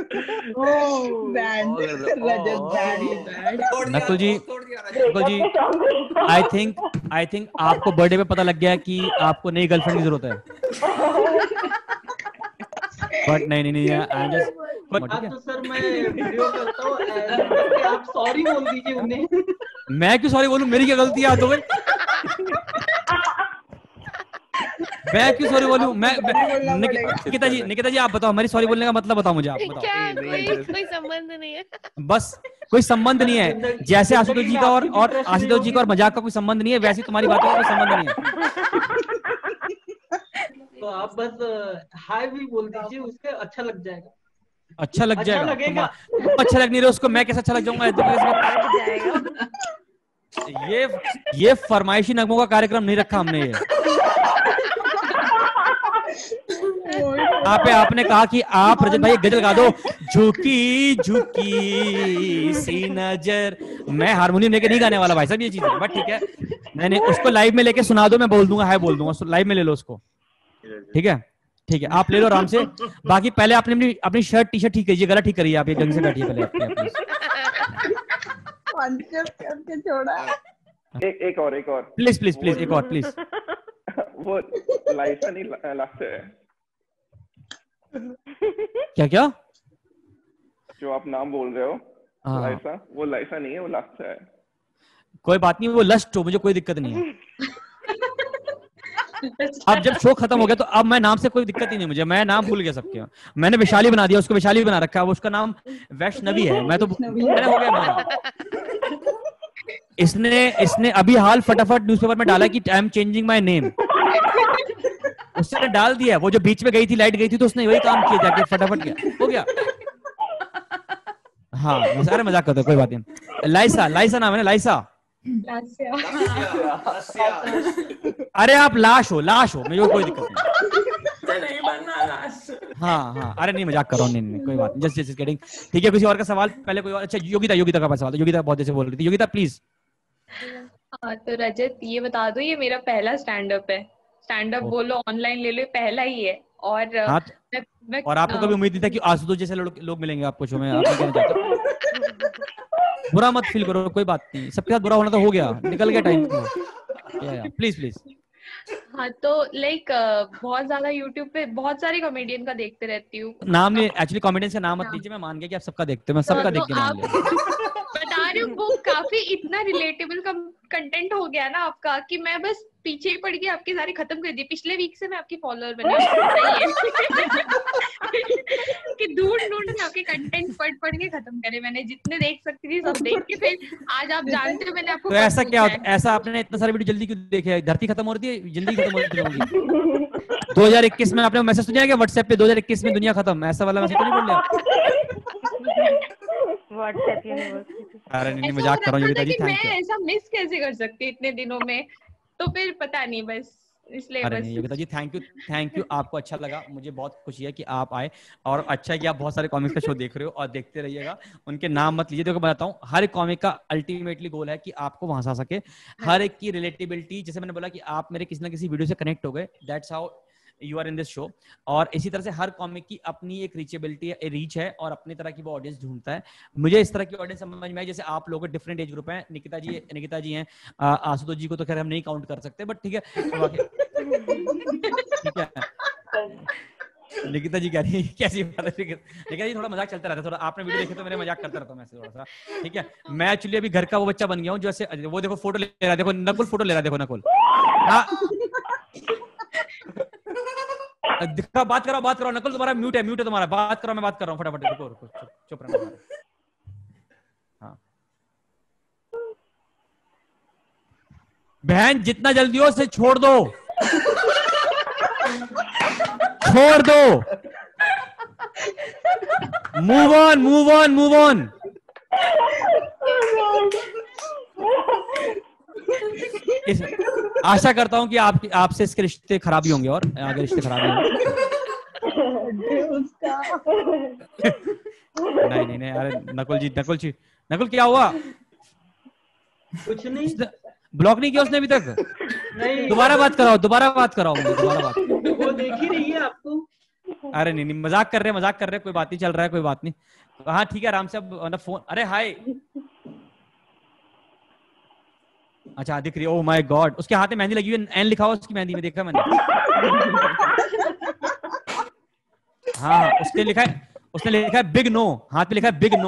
Nakul ji, Nakul ji I think I think आपको बर्थडे पे पता लग गया कि आपको नई गर्लफ्रेंड की जरूरत है। बट नहीं नहीं नहीं आई जस्ट अब तो सर मैं वीडियो करता हूँ, आप सॉरी बोल दीजिए उन्हें। मैं क्यों सॉरी बोलूं, मेरी क्या गलती है? तो मैं क्यों सॉरी बोलूं? मैं निकिता जी, निकिता जी आप बताओ, हमारी सॉरी बोलने का मतलब बताओ मुझे, आप बताओ। क्या कोई कोई संबंध नहीं है, बस कोई संबंध नहीं है। जैसे आशुतोष जी का और और आशुतोष जी का और मजाक का कोई संबंध नहीं है, वैसे तुम्हारी बातों का कोई संबंध नहीं है। तो आप बस हाय भी बोल दीजिए, उससे अच्छा लग जाएगा। अच्छा लग अच्छा जाएगा? लगेगा। तुम अच्छा लग नहीं रहे उसको, मैं कैसे अच्छा लग जाऊंगा? ये ये फरमाइशी नगमों का कार्यक्रम नहीं रखा हमने। ये यहाँ पे आपने कहा कि आप रजत भाई गजल गा दो, झुकी झुकी सी नजर। मैं हारमोनियम लेके नहीं गाने वाला भाई साहब ये चीज है, बट ठीक है मैंने उसको लाइव में लेके सुना दो, मैं बोल दूंगा, हाय बोल दूंगा, लाइव में ले लो उसको, ठीक है ठीक है आप ले लो आराम से। बाकी पहले आपने अपनी अपनी शर्ट टी शर्ट ठीक कीजिए, गला ठीक करिए, आप ये ढंग से बैठिए पहले अपने करके छोड़ा। एक एक और एक और प्लीज प्लीज प्लीज एक और प्लीज। वो लाइसा नहीं लासा है। क्या क्या जो आप नाम बोल रहे हो हाँ। लाइसा, वो लाइसा नहीं है, वो लासा है। कोई बात नहीं, वो लस्ट हो, मुझे कोई दिक्कत नहीं है। अब जब शो खत्म हो गया तो अब मैं नाम से कोई दिक्कत ही नहीं मुझे, मैं नाम भूल गया सबके। मैंने वैशाली बना दिया, उसको वैशाली बना रखा है, उसका नाम वैष्णवी है, मैं तो मैंने हो गया मेरा। इसने इसने अभी हाल फटाफट न्यूज़पेपर में डाला कि I am changing my name, उसने डाल दिया। वो जो बीच में गई थी, लाइट गई थी, तो उसने वही काम किया जाके फटाफट किया, हो गया। हाँ सारे मजाक करते, कोई बात नहीं। लाइसा, लाइसा नाम है ना, लाइसा। अरे आप लाश हो, लाश हो, मुझे कोई दिक्कत नहीं। हाँ हाँ अरे नहीं मजाक कर रहा हूँ, नहीं नहीं कोई बात नहीं, जस्ट जस्ट किडिंग। ठीक है किसी और का सवाल पहले कोई और? अच्छा योगिता, योगिता का सवाल, योगिता बहुत देर से बोल रही थी, योगिता प्लीज। हाँ तो रजत ये बता दो, ये मेरा पहला स्टैंड अप है, स्टैंड अप बोलो ऑनलाइन ले लो, पहला ही है। और हाँ, मैं, मैं, और आपको कभी उम्मीद नहीं था कि आशुतोष जैसे लोग लोग मिलेंगे आपको शो में? आप कहना चाहते हो? बुरा मत फील करो, कोई बात नहीं, सबके साथ बुरा होना तो हो गया, निकल गया टाइम। Please please. हाँ तो लाइक बहुत ज्यादा यूट्यूब पे बहुत सारे कॉमेडियन का देखते रहती हूँ। नाम नहीं, एक्चुअली कॉमेडियन का नाम मत लीजिए, मैं मान गया कि आप सबका देखते हो, मैं सबका देख के मान लिया। बता रही हूँ वो काफी इतना रिलेटेबल कंटेंट हो गया ना आपका कि मैं बस पीछे ही पड़ गई, आपके सारे खत्म कर दिए। पिछले वीक से मैं आपकी फॉलोअर बनी कि ढूंढ ढूंढ के आपके कंटेंट पढ़ पढ़ के खत्म करे मैंने, जितने देख सकती थी सब देख के। फिर आज आप जानते हो मैंने आपको तो ऐसा क्या होता है, ऐसा आपने इतना सारे वीडियो जल्दी क्यों देखे? धरती खत्म हो रही है, जल्दी खत्म होगी। दो हज़ार इक्कीस में आपने मैसेज सुना क्या व्हाट्सएप पे, दो हज़ार इक्कीस में दुनिया खत्म, ऐसा वाला मैसेज तो नहीं बोल रहे? WhatsApp university. अरे नहीं मजाक कर रहा हूँ योगिता जी, थैंक यू। मैं ऐसा मिस कैसे कर सकती इतने दिनों में, तो फिर पता नहीं बस इसलिए। अरे बस नहीं Yogita ji thank you, thank you, आपको अच्छा लगा, मुझे बहुत खुशी है कि आप आए, और अच्छा है कि आप बहुत सारे कॉमिक्स का शो देख रहे हो और देखते रहिएगा। उनके नाम मत लीजिए, देखो मैं बताता हूँ, हर एक कॉमिक का अल्टीमेटली गोल है कि आपको वहां हंसा सके, हर एक की रिलेटेबिलिटी, जैसे मैंने बोला कि आप मेरे किसी ना किसी वीडियो से कनेक्ट हो गए, that's how you are in this show. और इसी तरह से हर कॉमिक की अपनी एक रीचेबिलिटी है, रीच है, और अपनी तरह की वो ऑडियंस ढूंढता है। मुझे इस तरह की ऑडियंस समझ में आई, जैसे आप लोग डिफरेंट एज ग्रुप हैं, निकिता जी निकिता जी हैं, आशुतोष जी को तो खैर हम नहीं काउंट कर सकते, बट ठीक है ठीक है। निकिता जी कह रही है कैसी बात है, निकिता जी थोड़ा मजाक चलता रहता है, थोड़ा आपने वीडियो देखे तो मेरे मजाक करता रहता हूँ मैं थोड़ा सा, ठीक है। मैं एक्चुअली अभी घर का वो बच्चा बन गया हूँ जो ऐसे, वो देखो फोटो ले रहा है, देखो नकुल फोटो ले रहा है, देखो नकुल। हाँ दिखा, बात करो बात करो, नकुल तुम्हारा म्यूट है, म्यूट है तुम्हारा, बात करो, मैं बात कर रहा हूँ, फटाफट रुको रुको, चुप चुप रहना। हाँ बहन जितना जल्दी हो उसे छोड़ दो, छोड़ दो, move on move on move on. इस, आशा करता हूं कि आप आपसे इसके रिश्ते खराबी होंगे और आगे रिश्ते खराबी होंगे। नहीं नहीं नहीं अरे नकुल जी, नकुल जी, नकुल क्या हुआ? कुछ नहीं, ब्लॉक नहीं किया उसने अभी तक? नहीं। दोबारा बात कराओ, दोबारा बात कराओ मुझे, दोबारा बात। वो देख ही रही है आपको। अरे नहीं नहीं मजाक कर रहे हैं, मजाक कर रहे हैं, कोई बात नहीं, चल रहा है, कोई बात नहीं। हाँ ठीक है आराम से, अब फोन, अरे हाय, अच्छा दिख रही है, ओह माय गॉड, उसके हाथ में मेहंदी लगी हुई है, एन लिखा हुआ उसकी मेहंदी में, देखा मैंने। हाँ उसने लिखा है, उसने लिखा है बिग नो, हाथ पे लिखा है बिग नो।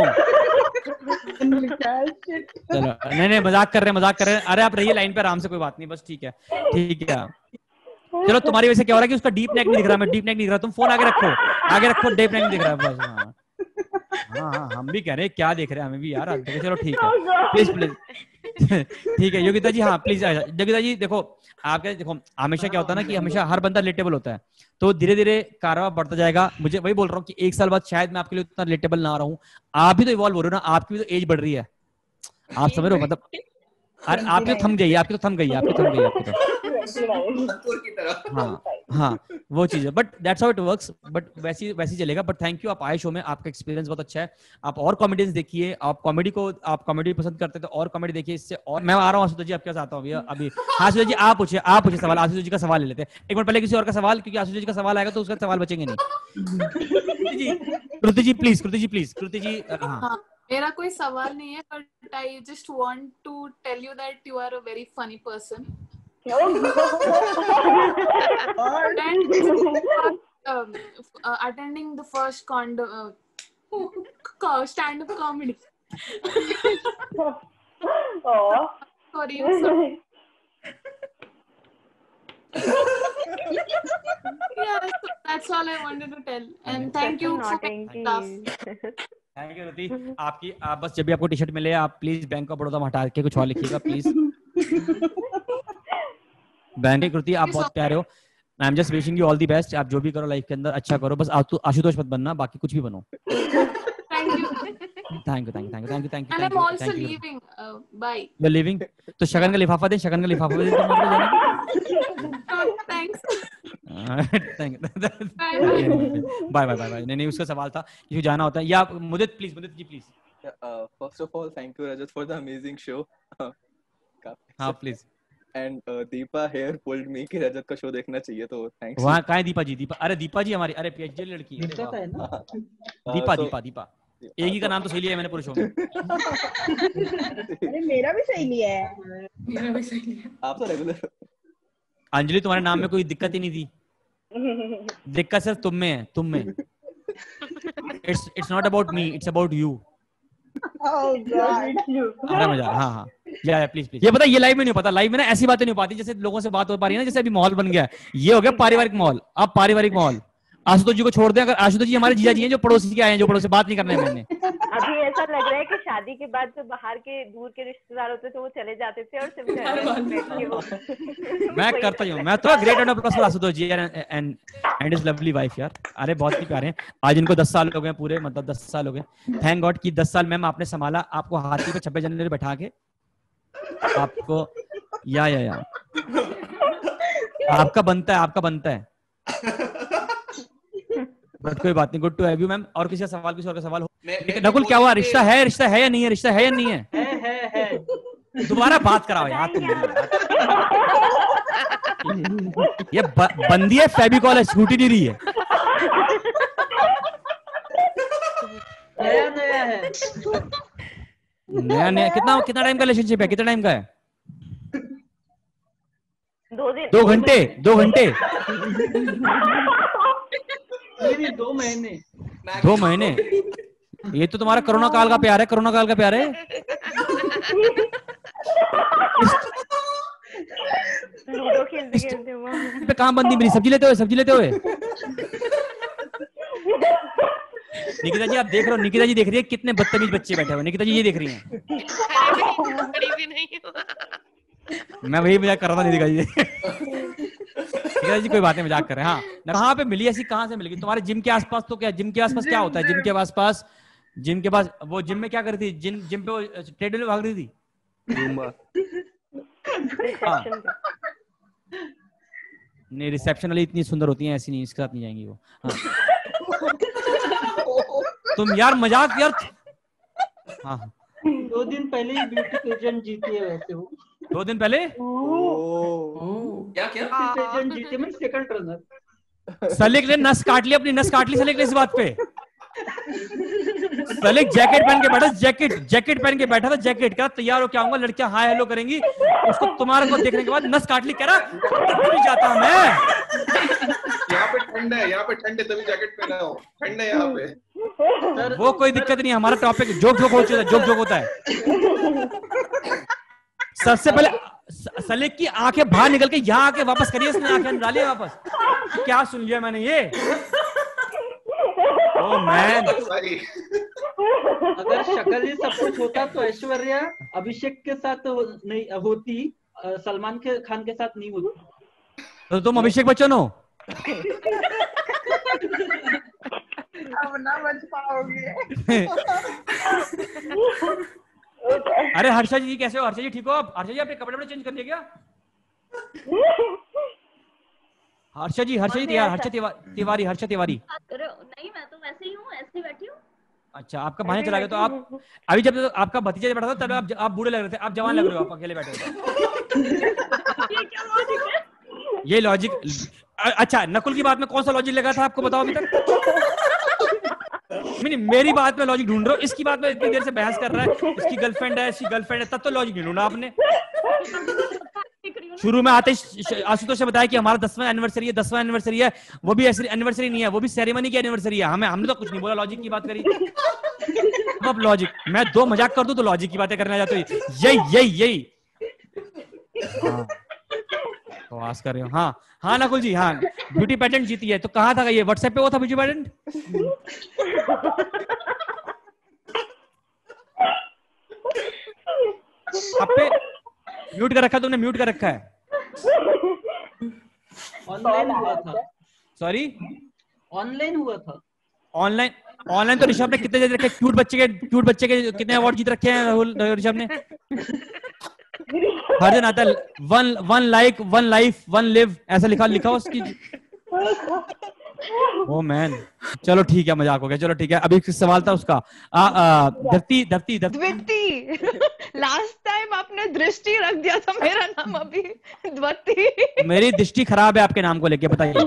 चलो नहीं नहीं मजाक कर रहे हैं, मजाक कर रहे हैं। अरे आप रहिए लाइन पे आराम से, कोई बात नहीं, बस ठीक है ठीक है। चलो तुम्हारी वजह से क्या हो रहा है कि उसका डीप नेक नहीं दिख रहा, मैं डीप नेक नहीं दिख रहा, तुम फोन आगे रखो, आगे रखो, डीप नेक नहीं दिख रहा है बस। हाँ हाँ हाँ हम भी कह रहे हैं, क्या देख रहे हैं हमें भी यार, चलो ठीक है, प्लीज प्लीज ठीक है योगिता जी, हाँ प्लीज योगिता जी। देखो आपके, देखो हमेशा क्या होता है ना कि हमेशा हर बंदा रिलेटेबल होता है, तो धीरे धीरे कारवा बढ़ता जाएगा। मुझे वही बोल रहा हूँ कि एक साल बाद शायद मैं आपके लिए उतना रिलेटेबल ना रहा हूँ, आप भी तो इवॉल्व हो रहे हो ना, आपकी भी तो एज बढ़ रही है, आप समझ रहे हो, मतलब आपकी तो थम गई, आपकी तो थम गई, आपकी थम गई, आपकी तो हाँ हाँ वो चीज है, but that's how it works, but वैसी वैसी चलेगा। बट थैंक यू, आप आए शो में, आपका एक्सपीरियंस बहुत अच्छा है। आप और कॉमेडियंस देखिए, आप कॉमेडी को आप कॉमेडी पसंद करते हैं तो और कॉमेडी देखिए इससे। और मैं आ रहा हूँ आशुतोष जी आपके पास आता हूँ भैया अभी। हाँ आशुतोष जी आप पूछिए, आप पूछिए सवाल, आशुतोष जी का सवाल ले लेते हैं। एक मिनट पहले किसी और का सवाल, क्योंकि आशुतोष जी का सवाल आएगा तो उसका सवाल बचेंगे नहीं। Kriti ji please, Kriti ji please, Kriti ji. हाँ मेरा कोई सवाल नहीं है, but I just want to tell you that you are a very funny person. Attending the first con uh, stand-up comedy. Oh, sorry, sorry. Yeah, so that's all I wanted to tell. And thank you for stuff. Thank you Rati. आपकी आप बस जब भी आपको T shirt मिले आप please bank of Baroda हटा के कुछ और लिखिएगा प्लीज। बैंक की कृति आप बहुत प्यारे हो। I am just wishing you all the best. आप जो भी करो लाइफ के अंदर अच्छा करो, बस आशुतोष मत बनना, बाकी कुछ भी बनो। Thank you. Thank you thank you thank you thank you thank you. And I'm also leaving. Uh, bye. You're leaving? तो शगन का लिफाफा दे, शगन का लिफाफा दे। Thanks. Thank you. Bye bye bye bye. नहीं नहीं उसका सवाल था कि जाना होता है। या Mudit please, Mudit ji please. First of all thank you Rajat for the amazing show. हाँ please. And Deepa here pulled me कि रजत का शो देखना चाहिए, तो थैंक्स। वहाँ कहाँ है दीपा जी? दीपा, अरे दीपा जी हमारी, अरे पीएचडी लड़की है दीपा। दीपा दीपा एक ही का नाम तो सही लिया है मैंने पूरे शो में। अरे मेरा भी सही लिया है। मेरा भी सही लिया। आप तो रेगुलर। अंजलि तुम्हारे नाम में कोई दिक्कत ही नहीं थी, दिक्कत सिर्फ तुम में है, तुम में। It's it's not about me, it's about you. अरे मजा। हाँ हाँ या या प्लीज प्लीज। ये पता ये लाइव में नहीं पता, लाइव में ना ऐसी बातें नहीं हो पाती जैसे लोगों से बात हो पा रही है ना, जैसे अभी माहौल बन गया है। ये हो गया पारिवारिक माहौल, अब पारिवारिक माहौल। आशुतोष जी को छोड़ दें, अगर आशुतोष जी हमारे जीजा जी हैं जो पड़ोसी के आए हैं, जो पड़ोस से बात नहीं करना है मैंने। अभी ऐसा लग रहा है कि शादी के बाद जो बाहर के दूर के रिश्तेदार होते थे वो चले जाते थे और सिर्फ मैं करता ही हूँ। मैं तो great round of applause for Ashutosh ji and and and his lovely wife यार। अरे बहुत ही प्यारे हैं। आज इनको दस साल हो गए पूरे, मतलब दस साल हो गए। थैंक गॉड कि दस साल मैम आपने संभाला। आपको हाथी पे छब्बीस जनवरी बैठा के आपको या या या आपका बनता है, आपका बनता है। बट कोई बात नहीं, good to have you ma'am. और किसी का सवाल, किसी और का सवाल हो? नकुल क्या हुआ, रिश्ता है, रिश्ता है या नहीं है, रिश्ता है या नहीं है? है है है। दोबारा बात कराओ यार तुम। ये ब, बंदी है, फेविकॉल है, छूटी नहीं रही है। नया नया है। नया नया कितना कितना टाइम का रिलेशनशिप है? कितना टाइम का है? दो दिन। दो घंटे दो घंटे नहीं दो महीने। दो महीने ये तो तुम्हारा कोरोना काल का प्यार है, कोरोना काल का प्यार है। लूडो खेलते खेलते हुआ। पे कहाँ बंदी मिली? सब्जी लेते हुए, सब्जी लेते हुए। निकिता जी आप देख रहे हो, निकिता जी देख रही है कितने बदतमीज बच्चे बैठे हुए। निकिता जी ये देख रही हैं। मैं वही मजाक कर रहा था निकिता जी। निकिता जी कोई बात नहीं, मजाक कर रहे हैं। हाँ कहाँ पे मिली ऐसी, कहाँ से मिली? तुम्हारे जिम के आसपास तो क्या, जिम के आसपास क्या होता है? जिम के आसपास, जिम के पास वो जिम में क्या कर रही थी? जिम जिम पे वो ट्रेडमिल में भाग रही थी। हाँ नहीं रिसेप्शन वाली इतनी सुंदर होती हैं, ऐसी नहीं, इसके साथ नहीं जाएंगी वो। हाँ तुम यार मजाक यार। हाँ दो दिन पहले ही ब्यूटी पेजेंट जीती है वैसे वो। दो दिन पहले क्या क्या पेजेंट जीते में सेकंड रनर। सलेक ने नस काट ली, अपनी नस काट ली सलेक ने इस बात पे। सलेक जैकेट पहन के बैठा, जैकेट जैकेट पहन के बैठा था, जैकेट का तैयार हो क्या आऊंगा, लड़कियां हाय हेलो करेंगी, उसको तुम्हारे को देखने के बाद नस काट ली। कह रहा जाता मैं, यहाँ पे ठंड है, यहाँ पे ठंड है तभी जैकेट पहना हो, ठंड है यहाँ पे। वो कोई दिक्कत नहीं, हमारा टॉपिक जोक जोक होता है, जोक जोक होता है। सबसे पहले सलेक की आंखें बाहर निकल के यहाँ आके वापस करिए, इसने आंखें डाली वापस। क्या सुन लिया मैंने ये? ओ मैन, अगर शक्ल ही सब कुछ होता तो ऐश्वर्या अभिषेक के साथ नहीं होती, सलमान के खान के साथ नहीं होती। तो तुम अभिषेक बच्चन हो? अब ना बच पाओगे। अरे हर्षा जी कैसे हो? हर्षा जी ठीक हो आप? हर्षा जी आपने कपड़े वपड़े चेंज कर लिए क्या? हर्षा जी, हर्षा जी तिवारी, हर्षा तिवारी, हर्षा तिवारी। नहीं मैं तो वैसे ही हूँ, ऐसे ही बैठी हूँ। अच्छा, आपका भाई चला गया तो आप अभी जब तो आपका भतीजा बैठा था तब आप आप बूढ़े लग रहे थे, आप जवान लग रहे हो, आप अकेले बैठे हो। ये क्या लॉजिक है? ये लॉजिक, अच्छा नकुल की बात में कौन सा लॉजिक लगा था आपको बताओ अभी तक? नहीं, मेरी बात में लॉजिक ढूंढ रहा हूँ, इसकी बात में इतनी देर से बहस कर रहा है, इसकी गर्लफ्रेंड है, इसकी गर्लफ्रेंड है, तब तो लॉजिक नहीं ढूंढा आपने। शुरू में आते आशुतोष से बताया कि हमारा दसवां एनिवर्सरी है, दसवां एनिवर्सरी है, वो भी एनिवर्सरी नहीं है, वो भी सेरेमनी की एनिवर्सरी है। हमें हमने तो कुछ नहीं बोला, लॉजिक की बात करी। अब लॉजिक, मैं दो मजाक कर दूं तो लॉजिक की बातें करने जाते हो, यही यही यही तो आस कर रहे हो। हाँ हाँ नकुल जी, हाँ ब्यूटी पेटेंट जीती है, तो कहाँ था ये? व्हाट्सएप पे वो था ब्यूटी पेटेंट? आप पे म्यूट कर रखा, तुमने म्यूट कर रखा है। ऑनलाइन हुआ था। सॉरी, ऑनलाइन हुआ था। ऑनलाइन ऑनलाइन तो ऋषभ ने कितने दे रखे? क्यूट बच्चे के क्यूट बच्चे के कितने अवार्ड जीत रखे हैं राहुल ऋषभ ने? हर दिन आता है one one like one life one live, ऐसा लिखा लिखा उसकी। ओ मैन, चलो ठीक है, मजाक हो गया, चलो ठीक है। अभी सवाल था उसका, दफ्ती दफ्ती द्विती। लास्ट टाइम आपने दृष्टि रख दिया था, मेरा नाम अभी द्विती। मेरी दृष्टि खराब है आपके नाम को लेके, बताइए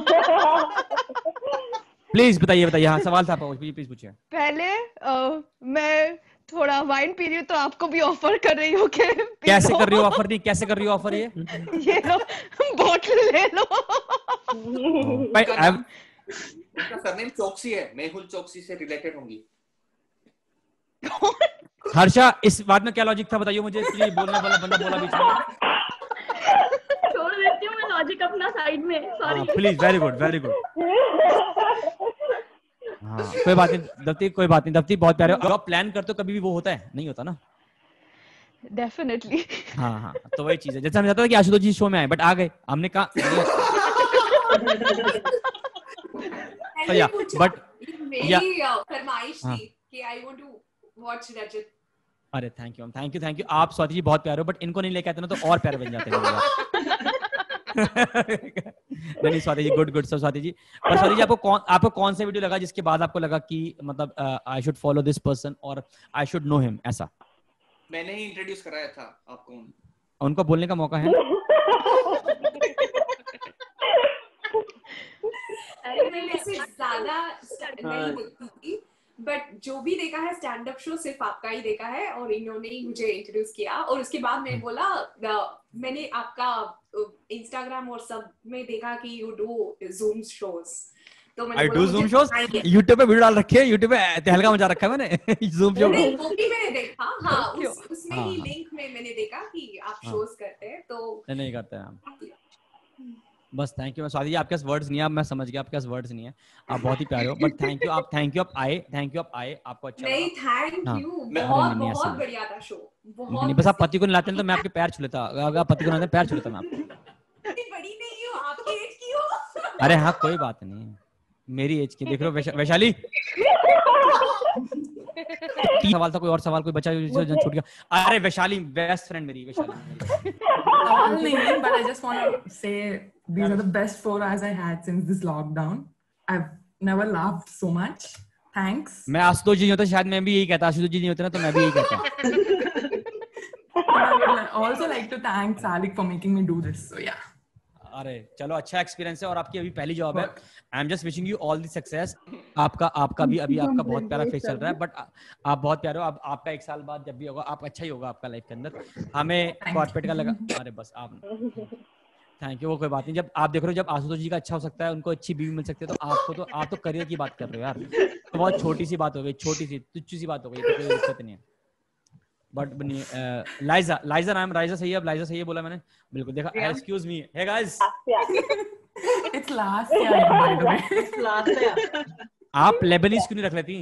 प्लीज, बताइए बताइए। हाँ सवाल था, प्लीज पूछिए। पहले आ, मैं थोड़ा वाइन पी रही हूँ तो आपको भी ऑफर कर रही हूँ कि कैसे कर रही हो ऑफर? नहीं, कैसे कर रही हो ऑफर? ये ये लो बोतल ले लो। उसका सरनेम चौकसी है, मेहुल चौकसी से रिलेटेड होंगी। हर्षा, इस बात में क्या लॉजिक था बताइए मुझे, प्लीज। बोलने वाला बंदा बोला बीच में, छोड़ देती हूँ मैं लॉजिक अपना साइड में, sorry. Please, very good very good. हाँ कोई बात नहीं दफ्ती, कोई बात नहीं दफ्ती, बहुत प्यारे। जो आप प्लान करते हो कभी भी वो होता है? नहीं होता ना? डेफिनेटली। हाँ हाँ, तो वही चीज है, जैसे हमें जाता था कि आशुतोष जी शो में आए, बट आ गए, हमने कहा तो या बट मेरी फरमाइश थी कि I want to watch Rajat. अरे thank you thank you thank you. आप स्वाति जी बहुत प्यारे हो, बट इनको नहीं लेके आते ना तो और प्यारे बन जाते हैं। नहीं Swati ji, good good. So Swati ji, पर स्वाति जी आपको कौन आपको कौन सा वीडियो लगा जिसके बाद आपको लगा कि मतलब I should follow this person और आई शुड नो हिम? ऐसा मैंने ही इंट्रोड्यूस कराया था आपको, उनको बोलने का मौका है। अरे मैं वैसे ज्यादा नहीं देखती थी, बट जो भी देखा है स्टैंड अप शो सिर्फ आपका ही देखा है, और इन्होंने ही मुझे इंट्रोड्यूस किया। और उसके बाद मैंने बोला, मैंने आपका इंस्टाग्राम और सब में देखा कि यू डू जूम शोज, तो मैंने बोला जूम शोज यूट्यूब पे वीडियो डाल रखे हैं, यूट्यूब पे तहलका मचा रखा है मैंने जूम शो। नहीं, वो भी मैंने देखा। हाँ, उस, उसमें हाँ, ही लिंक में मैंने देखा कि आप हाँ, शोज करते हैं, तो नहीं करते हैं हम। बस थैंक यू। मैं स्वाति जी आपके पास वर्ड्स नहीं है, अब मैं समझ गया आपके पास वर्ड्स नहीं है, आप बहुत ही प्यारे हो, बट थैंक यू। आप थैंक यू आप आए, थैंक यू आप आए, आपको अच्छा नहीं थैंक यू, बहुत बहुत बढ़िया था शो, बहुत। नहीं बस आप पति को नहीं लाते तो मैं आपके पैर छू लेता, अगर पति को लाते पैर छू लेता मैं आपको। बड़ी नहीं हो, आपकी एज की हो। अरे हाँ कोई बात नहीं, मेरी एज की। देख लो वैशाली, सवाल था, कोई और सवाल कोई बचा जो छूट गया? अरे वैशाली बेस्ट फ्रेंड मेरी, Vaishali. But I just want to say these are the best four hours I had since this lockdown. I've never laughed so much. Thanks. मैं आशुतोष जी नहीं होता शायद मैं भी यही कहता, आशुतोष जी नहीं होते ना तो मैं भी यही कहता। I would also like to thank Salik for making me do this. So yeah. अरे चलो, अच्छा एक्सपीरियंस है और आपकी अभी पहली जॉब है। I am just wishing you all the success. आपका आपका भी अभी आपका बहुत प्यारा फेस चल रहा है, बट आप बहुत प्यारे हो। आप, आपका एक साल बाद जब भी होगा आप अच्छा ही होगा आपका लाइफ के अंदर। हमें कॉर्पोरेट का लगा, अरे बस आप थैंक यू, वो कोई बात नहीं। जब आप देख रहे हो जब आशुतोष जी का अच्छा हो सकता है, उनको अच्छी बीवी मिल सकती है, तो आपको तो आप तो करियर की बात कर रहे हो यार, तो बहुत छोटी सी बात हो गई, छोटी सी तुच्छ सी बात हो गई, तो कोई दिक्कत नहीं है। बट लाइजा लाइजा नाम राइजा सही है, अब लाइजा सही है बोला मैंने, बिल्कुल देखा। Excuse me, hey guys, it's last year by the way, it's last year. आप लेबनीज क्यों नहीं रख लेती?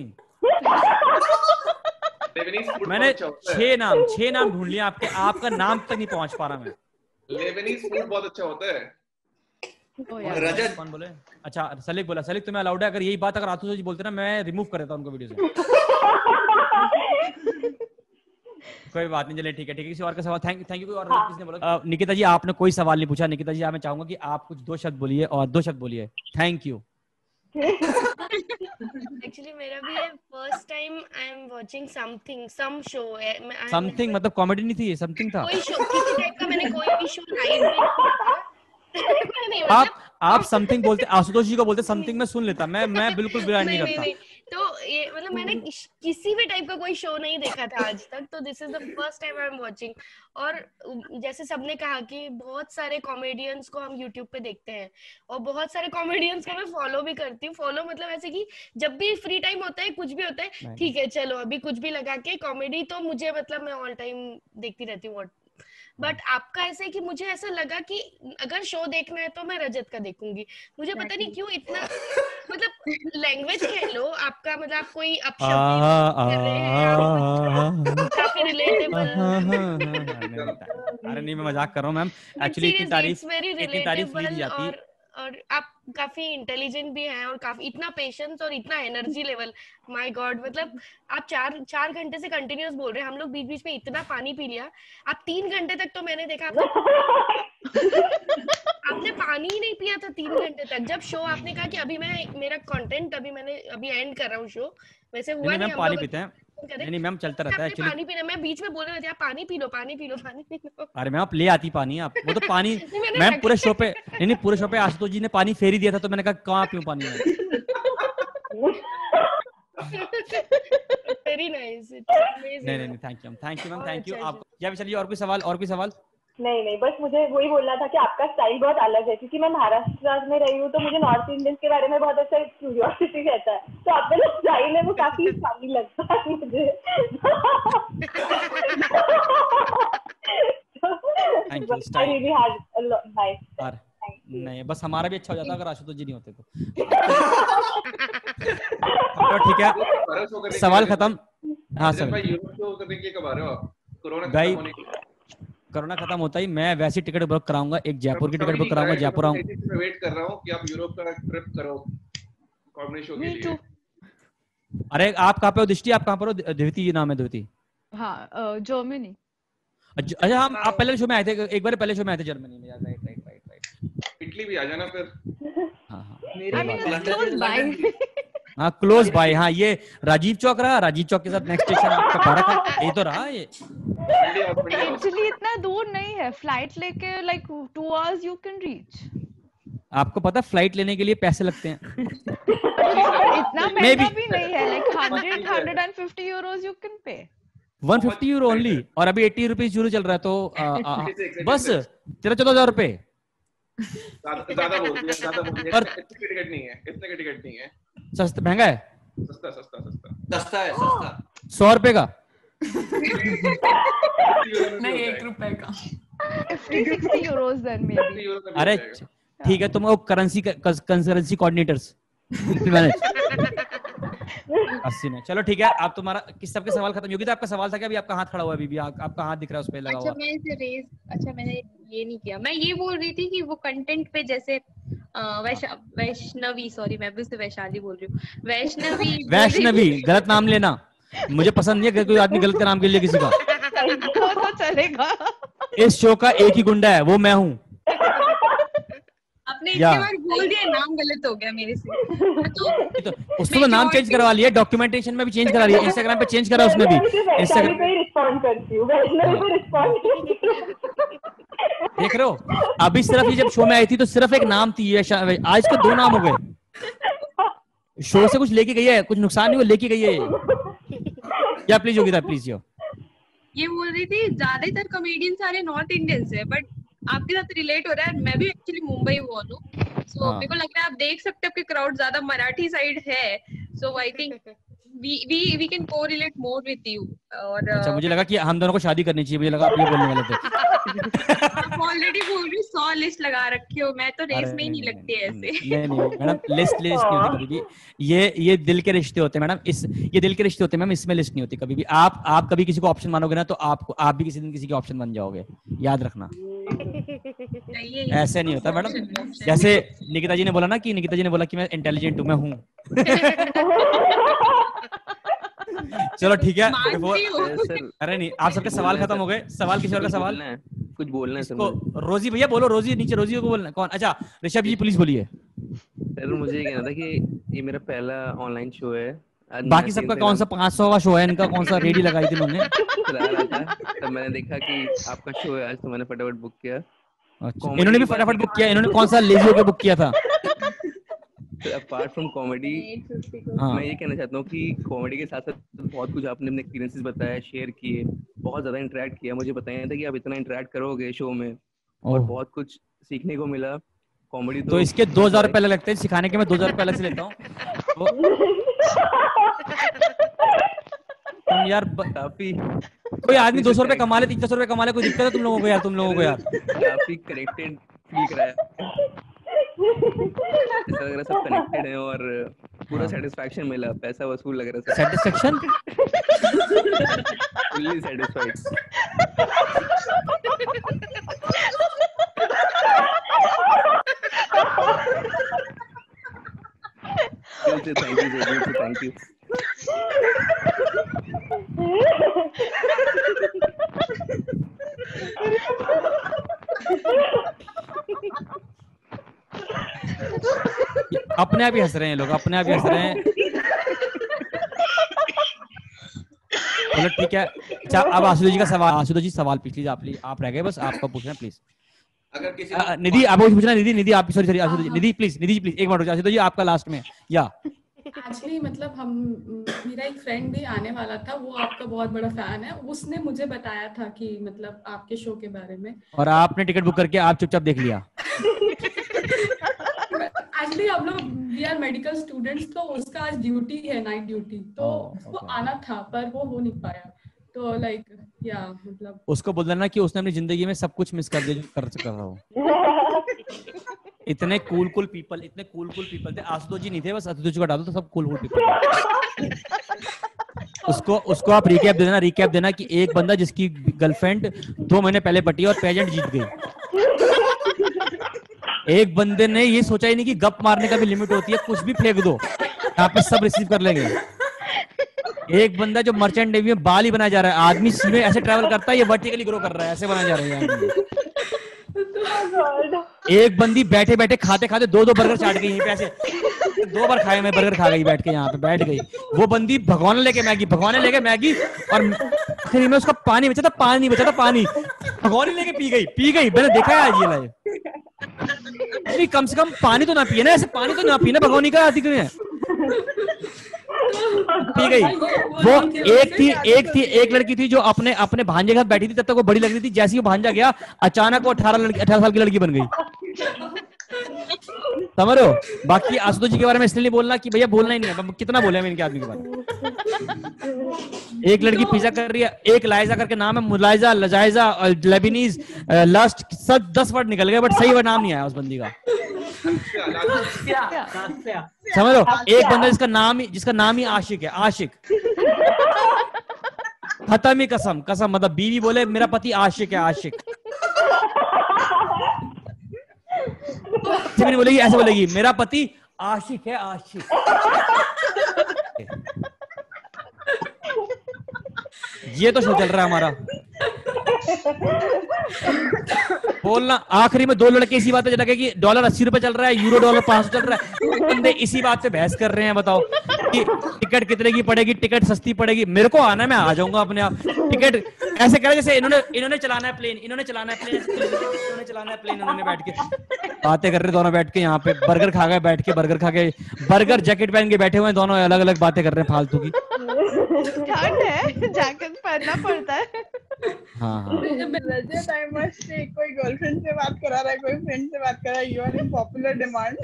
मैंने छह नाम छह नाम ढूंढ लिया आपके, आपका नाम तक नहीं पहुंच पा रहा मैं। लेबनीज फूड बहुत अच्छा होता है। रजत कौन बोले? अच्छा सलीक बोला। सलीक तुम्हें अलाउड है? अगर यही बात अगर आशुतोष जी बोलते ना मैं रिमूव कर देता उनको वीडियो से। कोई बात नहीं, चलिए ठीक है ठीक है। किसी और का सवाल? Thank thank you. कोई और किसने बोला? uh, निकिता जी आपने कोई सवाल नहीं पूछा। निकिता जी मैं चाहूंगा कि आप कुछ दो शब्द बोलिए और दो शब्द बोलिए। Thank you. एक्चुअली मेरा भी है first time I am watching something some show. Something मतलब कॉमेडी नहीं थी, समथिंग था। कोई शो किसी टाइप का मैंने कोई भी शो लाइव नहीं किया। आप आप समथिंग बोलते, आशुतोष जी को बोलते समथिंग, मैं सुन लेता। मैं मैं बिल्कुल बुरा नहीं करता। नहीं, तो ये मतलब मैंने किसी भी टाइप का कोई शो नहीं देखा था आज तक, तो this is the first time I am watching. और जैसे सबने कहा कि बहुत सारे कॉमेडियंस को हम यूट्यूब पे देखते हैं और बहुत सारे कॉमेडियंस को मैं फॉलो भी करती हूँ। फॉलो मतलब ऐसे कि जब भी फ्री टाइम होता है, कुछ भी होता है, ठीक है चलो अभी कुछ भी लगा के कॉमेडी, तो मुझे मतलब मैं ऑल टाइम देखती रहती हूँ। बट आपका ऐसा है कि मुझे ऐसा लगा कि अगर शो देखना है तो मैं रजत का देखूंगी। मुझे पता नहीं क्यों इतना मतलब लैंग्वेज कह लो आपका, मतलब आप कोई अपशब्द कर रहे हैं, काफी रिलेटेबल। अरे नहीं मैं मजाक कर रहा हूँ मैम, एक्चुअली इतनी तारीफ इतनी तारीफ नहीं दी जाती। और, और आप काफी इंटेलिजेंट भी हैं और काफी इतना पेशेंस और इतना एनर्जी लेवल, माय गॉड। मतलब आप चार चार घंटे से कंटिन्यूअस बोल रहे हैं, हम लोग बीच बीच में इतना पानी पी लिया। आप तीन घंटे तक तो मैंने देखा आपने आपने पानी ही नहीं पिया था तीन घंटे तक। जब शो आपने कहा कि अभी मैं मेरा कंटेंट अभी मैंने अभी एंड कर रहा हूँ शो, वैसे हुआ नहीं, नहीं मैम पानी पीते हैं। नहीं नहीं मैम चलता रहता है एक्चुअली। पानी पीना, मैं बीच में बोल रही थी आप पानी पी लो पानी पी लो पानी पी लो। अरे मैम आप ले आती पानी, आप वो तो पानी मैम पूरे शो पे नहीं नहीं पूरे शो पे आशुतोष जी ने पानी फेर ही दिया था, तो मैंने कहा कहाँ पीऊं पानी में। वेरी नाइस, नहीं नहीं thank you thank you ma'am thank you. आप या चलिए और कोई सवाल और कोई सवाल? नहीं नहीं बस मुझे वही बोलना था कि आपका स्टाइल बहुत अलग है, क्योंकि मैं महाराष्ट्र में रही हूँ तो मुझे नॉर्थ इंडियन के बारे में बहुत अच्छा क्यूरियोसिटी रहता है। तो आपका जो स्टाइल है वो काफी फनी लगता है मुझे। Thank you. I really had a lot nice. नहीं बस हमारा भी अच्छा हो जाता अगर आशुतोष जी नहीं होते तो। तो ठीक है सवाल खत्म। हाँ सर भाई कोरोना खत्म होता ही मैं वैसी टिकट बुक कराऊंगा, एक जयपुर की टिकट बुक कराऊंगा। जयपुर आऊँ, मैं वेट कर रहा हूँ कि आप यूरोप का ट्रिप करो कॉमेडी शो के लिए। अरे आप कहाँ पे हो दृष्टि? आप कहाँ पर हो? द्विति नाम है द्विति। हाँ जर्मनी। अच्छा हम आप पहले शो में आए थे, एक बार पहले शो में आए थे जर्मनी में। Right right right right. Italy भी आ जाना फिर। हाँ हाँ हाँ क्लोज बाय। हाँ ये राजीव चौक रहा, राजीव चौक के साथ नेक्स्ट स्टेशन आपका भारत है, ये तो रहा ये। एक्चुअली इतना दूर नहीं है, फ्लाइट लेके like two hours you can reach. आपको पता फ्लाइट लेने के लिए पैसे लगते हैं। इतना महंगा भी नहीं है, like hundred hundred and fifty euros you can pay. One fifty euro only, और अभी एट्टी रुपीज यूरो चल रहा है, तो आ, आ, बस तेरह चौदह हजार रुपए। ज्यादा बोल दिया, ज्यादा बोल दिया। इतने की टिकट नहीं है, इतने की टिकट नहीं है। सस्ता महंगा है? सस्ता सस्ता सस्ता सस्ता है सस्ता। सौ रुपए का नहीं एक रुपए का। Fifty sixty euros then maybe. अरे ठीक है तुम वो करेंसी करेंसी कोऑर्डिनेटर्स अस्सी ने। चलो ठीक है आप तुम्हारा किस सबके सवाल खत्म। योगिता आपका सवाल था क्या? अभी आपका हाथ खड़ा हुआ है, अभी आप, आपका हाथ दिख रहा है उस पे लगा अच्छा, हुआ। मैं इसे रेज अच्छा मैंने ये नहीं किया। मैं ये बोल रही थी कि वो कंटेंट पे जैसे वैश वैष्णवी सॉरी मैं भी उसे वैशाली बोल रही हूँ। वैष्णवी वैष्णवी गलत नाम लेना मुझे पसंद नहीं है, कोई आदमी गलत नाम के लिए किसी का। तो चलेगा। इस शो का एक ही गुंडा है, वो मैं हूँ। आपने इतने बार बोल दिया, नाम गलत हो गया मेरे से। तो, तो उसको तो नाम चेंज करवा लिया, डॉक्यूमेंटेशन में भी चेंज करा लिया, इंस्टाग्राम पे चेंज करा उसने भी। इंस्टाग्राम पे रिस्पॉन्ड करती हूँ, वैष्णवी पे रिस्पॉन्ड। देख रहे हो अभी सिर्फ ये जब शो में आई थी तो सिर्फ एक नाम थी, आज तो दो नाम हो गए। शो से कुछ लेके गई है, कुछ नुकसान नहीं हुआ, लेके गई है। या प्लीज योगिता प्लीज यो। ये बोल रही थी ज्यादातर कॉमेडियन सारे नॉर्थ इंडियंस है, बट आपके साथ रिलेट हो रहा है। मैं भी एक्चुअली मुंबई बोल हूँ, सो मेरे को लग रहा है आप देख सकते हो कि क्राउड ज्यादा मराठी साइड है, so I think we we we can correlate more with you. और अच्छा मुझे लगा कि हम दोनों को शादी करनी चाहिए, मुझे लगा आप ये बोलने वाले थे। आप ऑलरेडी बोल रही सौ लिस्ट लगा रखी हो, मैं तो रेस में ही नहीं लगती है ऐसे। नहीं नहीं मैडम लिस्ट लिस्ट नहीं होती कभी भी, ये ये दिल के रिश्ते होते हैं मैडम, इस ये दिल के रिश्ते होते हैं मैम, इसमें लिस्ट नहीं होती कभी भी। आप आप कभी किसी को ऑप्शन मानोगे ना तो आपको आप भी किसी दिन किसी के ऑप्शन बन जाओगे, याद रखना। ऐसे नहीं होता मैडम। जैसे निकिता जी ने बोला ना कि निकिता जी ने बोला कि मैं इंटेलिजेंट हूँ, मैं हूँ। चलो ठीक है। मानती हूँ। Before- अरे नहीं, आप सबके सवाल खत्म हो गए। सवाल किसी और का सवाल? कुछ बोलना है सर। इसको रोजी भैया बोलो, रोजी नीचे, रोजी को बोलना। कौन? अच्छा ऋषभ जी प्लीज बोलिए। सर मुझे ये कहना था कि ये मेरा पहला ऑनलाइन शो है। बाकी सबका कौन सा पाँच सौ का शो है, इनका कौन सा रेडी लगाई थी उन्होंने? चला रहा था तब मैंने देखा कि आपका शो है आज, तो मैंने फटाफट बुक किया। अच्छा, इन्होंने भी फटाफट बुक किया। इन्होंने कौन सा लेजी होकर बुक किया था? अपार्ट फ्रॉम कॉमेडी मैं ये कहना चाहता हूँ कि कॉमेडी के साथ साथ बहुत कुछ आपने अपने एक्सपीरियंसेस बताया, शेयर किए, बहुत ज्यादा इंटरेक्ट किया। मुझे बताया था कि आप इतना इंटरेक्ट करोगे शो में, और बहुत कुछ सीखने को मिला। कॉमेडी तो, तो इसके दो हजार रुपए लगते हैं सिखाने के, मैं दो हजार रुपए अलग से लेता हूँ। तुम यार काफी, कोई आदमी दो सौ रुपए कमा ले, तीन सौ रुपए कमा ले, कोई दिक्कत है तुम लोगों को यार? तुम लोगों को यार काफी कनेक्टेड फील कराया। ऐसा लग रहा सब कनेक्टेड है और पूरा सेटिस्फैक्शन मिला, पैसा वसूल लग रहा है। Satisfaction? Fully satisfied. Thank you thank you. अपने आप ही हंस रहे हैं लोग, अपने आप ही हंस रहे हैं। चलो ठीक है। अच्छा अब आशुतोष जी का सवाल। आशुतोष जी सवाल पूछ लीजिए। आप आप रह गए, बस आपका पूछना प्लीज। अगर किसी निधि आप पूछना। निधि निधि आप sorry sorry Ashutosh ji, Nidhi please, Nidhi ji please एक मिनट। आशुतोष जी आपका लास्ट में। या एक्चुअली मतलब हम मेरा एक फ्रेंड भी आने वाला था, वो आपका बहुत बड़ा फैन है। उसने मुझे बताया था कि मतलब आपके शो के बारे में, और आपने टिकट बुक करके आप चुपचाप देख लिया। एक्चुअली हम लोग वी आर मेडिकल स्टूडेंट्स, तो उसका आज ड्यूटी है, नाइट ड्यूटी, तो उसको आना था पर वो हो नहीं पाया। तो लाइक या मतलब उसको बोल देना कि उसने अपनी जिंदगी में सब कुछ मिस कर दिया जो कर कर रहा हो। इतने कूल कूल पीपल, इतने कूल कूल पीपल थे। आशुतोष जी नहीं थे, बस आशुतोष जी को हटा दो तो सब कूल कूल पीपल। उसको उसको आप रिकैप दे देना, रिकैप देना कि एक बंदा जिसकी गर्लफ्रेंड दो महीने पहले पटी और पेजेंट जीत गई। एक बंदे ने ये सोचा ही नहीं कि गप मारने का भी लिमिट होती है, कुछ भी फेंक दो यहाँ पे सब रिसीव कर लेंगे। एक बंदा जो मर्चेंट नेवी में बाल ही बनाया जा रहा है, आदमी सी में ऐसे ट्रैवल करता है, ये वर्टिकली ग्रो कर रहा है, ऐसे बनाया जा रहा है। एक बंदी बैठे बैठे खाते खाते दो दो बर्गर चाट गई, यहीं पे ऐसे दो बार खाए मैं बर्गर खा गई बैठ के, यहाँ पे बैठ गई। वो बंदी भगवान लेके मैगी, भगवान लेके मैगी, और फिर में उसका पानी बचा था, पानी बचा था, पानी भगवान लेके पी गई, पी गई। मैंने देखा है आज ये लाइव। कम से कम पानी तो ना पिए ना, ऐसे पानी तो ना पीना, भगवानी का आती है। पी गई। वो एक थी एक थी एक लड़की थी जो अपने अपने भांजे के साथ बैठी थी, तब तक वो बड़ी लग रही थी। जैसे ही वो भांजा गया, अचानक वो अठारह लड़की अठारह साल की लड़की बन गई। समझ रहे हो? बाकी आशुतोष जी के बारे में इसलिए नहीं बोलना कि भैया बोलना ही नहीं है, कितना बोले हम इनके आदमी के बारे में। एक लड़की पिज्जा कर रही है, एक लाइजा करके नाम है, मुलाइजा, लजाइजा और लेबनीज, लस्ट, सब दस वर्ड निकल गए, बट सही वर्ड नाम नहीं आया उस बंदी का। समझ लो, एक बंदा जिसका नाम ही जिसका नाम ही आशिक है, आशिक। खत्म ही कसम, कसम मतलब बीवी बोले मेरा पति आशिक है, आशिक। नहीं बोलेगी, ऐसे बोलेगी मेरा पति आशिक है, आशिक। ये तो शो चल रहा है हमारा। बोलना आखिरी में दो लड़के इसी बात पे लगे कि डॉलर अस्सी रुपए चल रहा है, यूरो डॉलर पांच सौ चल रहा है, बंदे इसी बात पे बहस कर रहे हैं। बताओ कि टिकट कितने की पड़ेगी, टिकट सस्ती पड़ेगी। मेरे को आना है, मैं आ जाऊंगा अपने आप। टिकट ऐसे करे जैसे इन्होंने इन्होंने चलाना है प्लेन, इन्होंने चलाना है प्लेन, इन्होंने चलाना है प्लेन। उन्होंने बैठ के बातें कर रहे दोनों, बैठ के यहाँ पे बर्गर खा गए, बैठ के बर्गर खा गए, बर्गर जैकेट पहन के बैठे हुए हैं दोनों, अलग अलग बातें कर रहे हैं फालतू की। ठंड है, जैकेट पहनना पड़ता है। हाँ हाँ। रजत, I must say, कोई गर्लफ्रेंड से बात करा रहा है, कोई फ्रेंड से बात कर रहा है, you are in popular demand।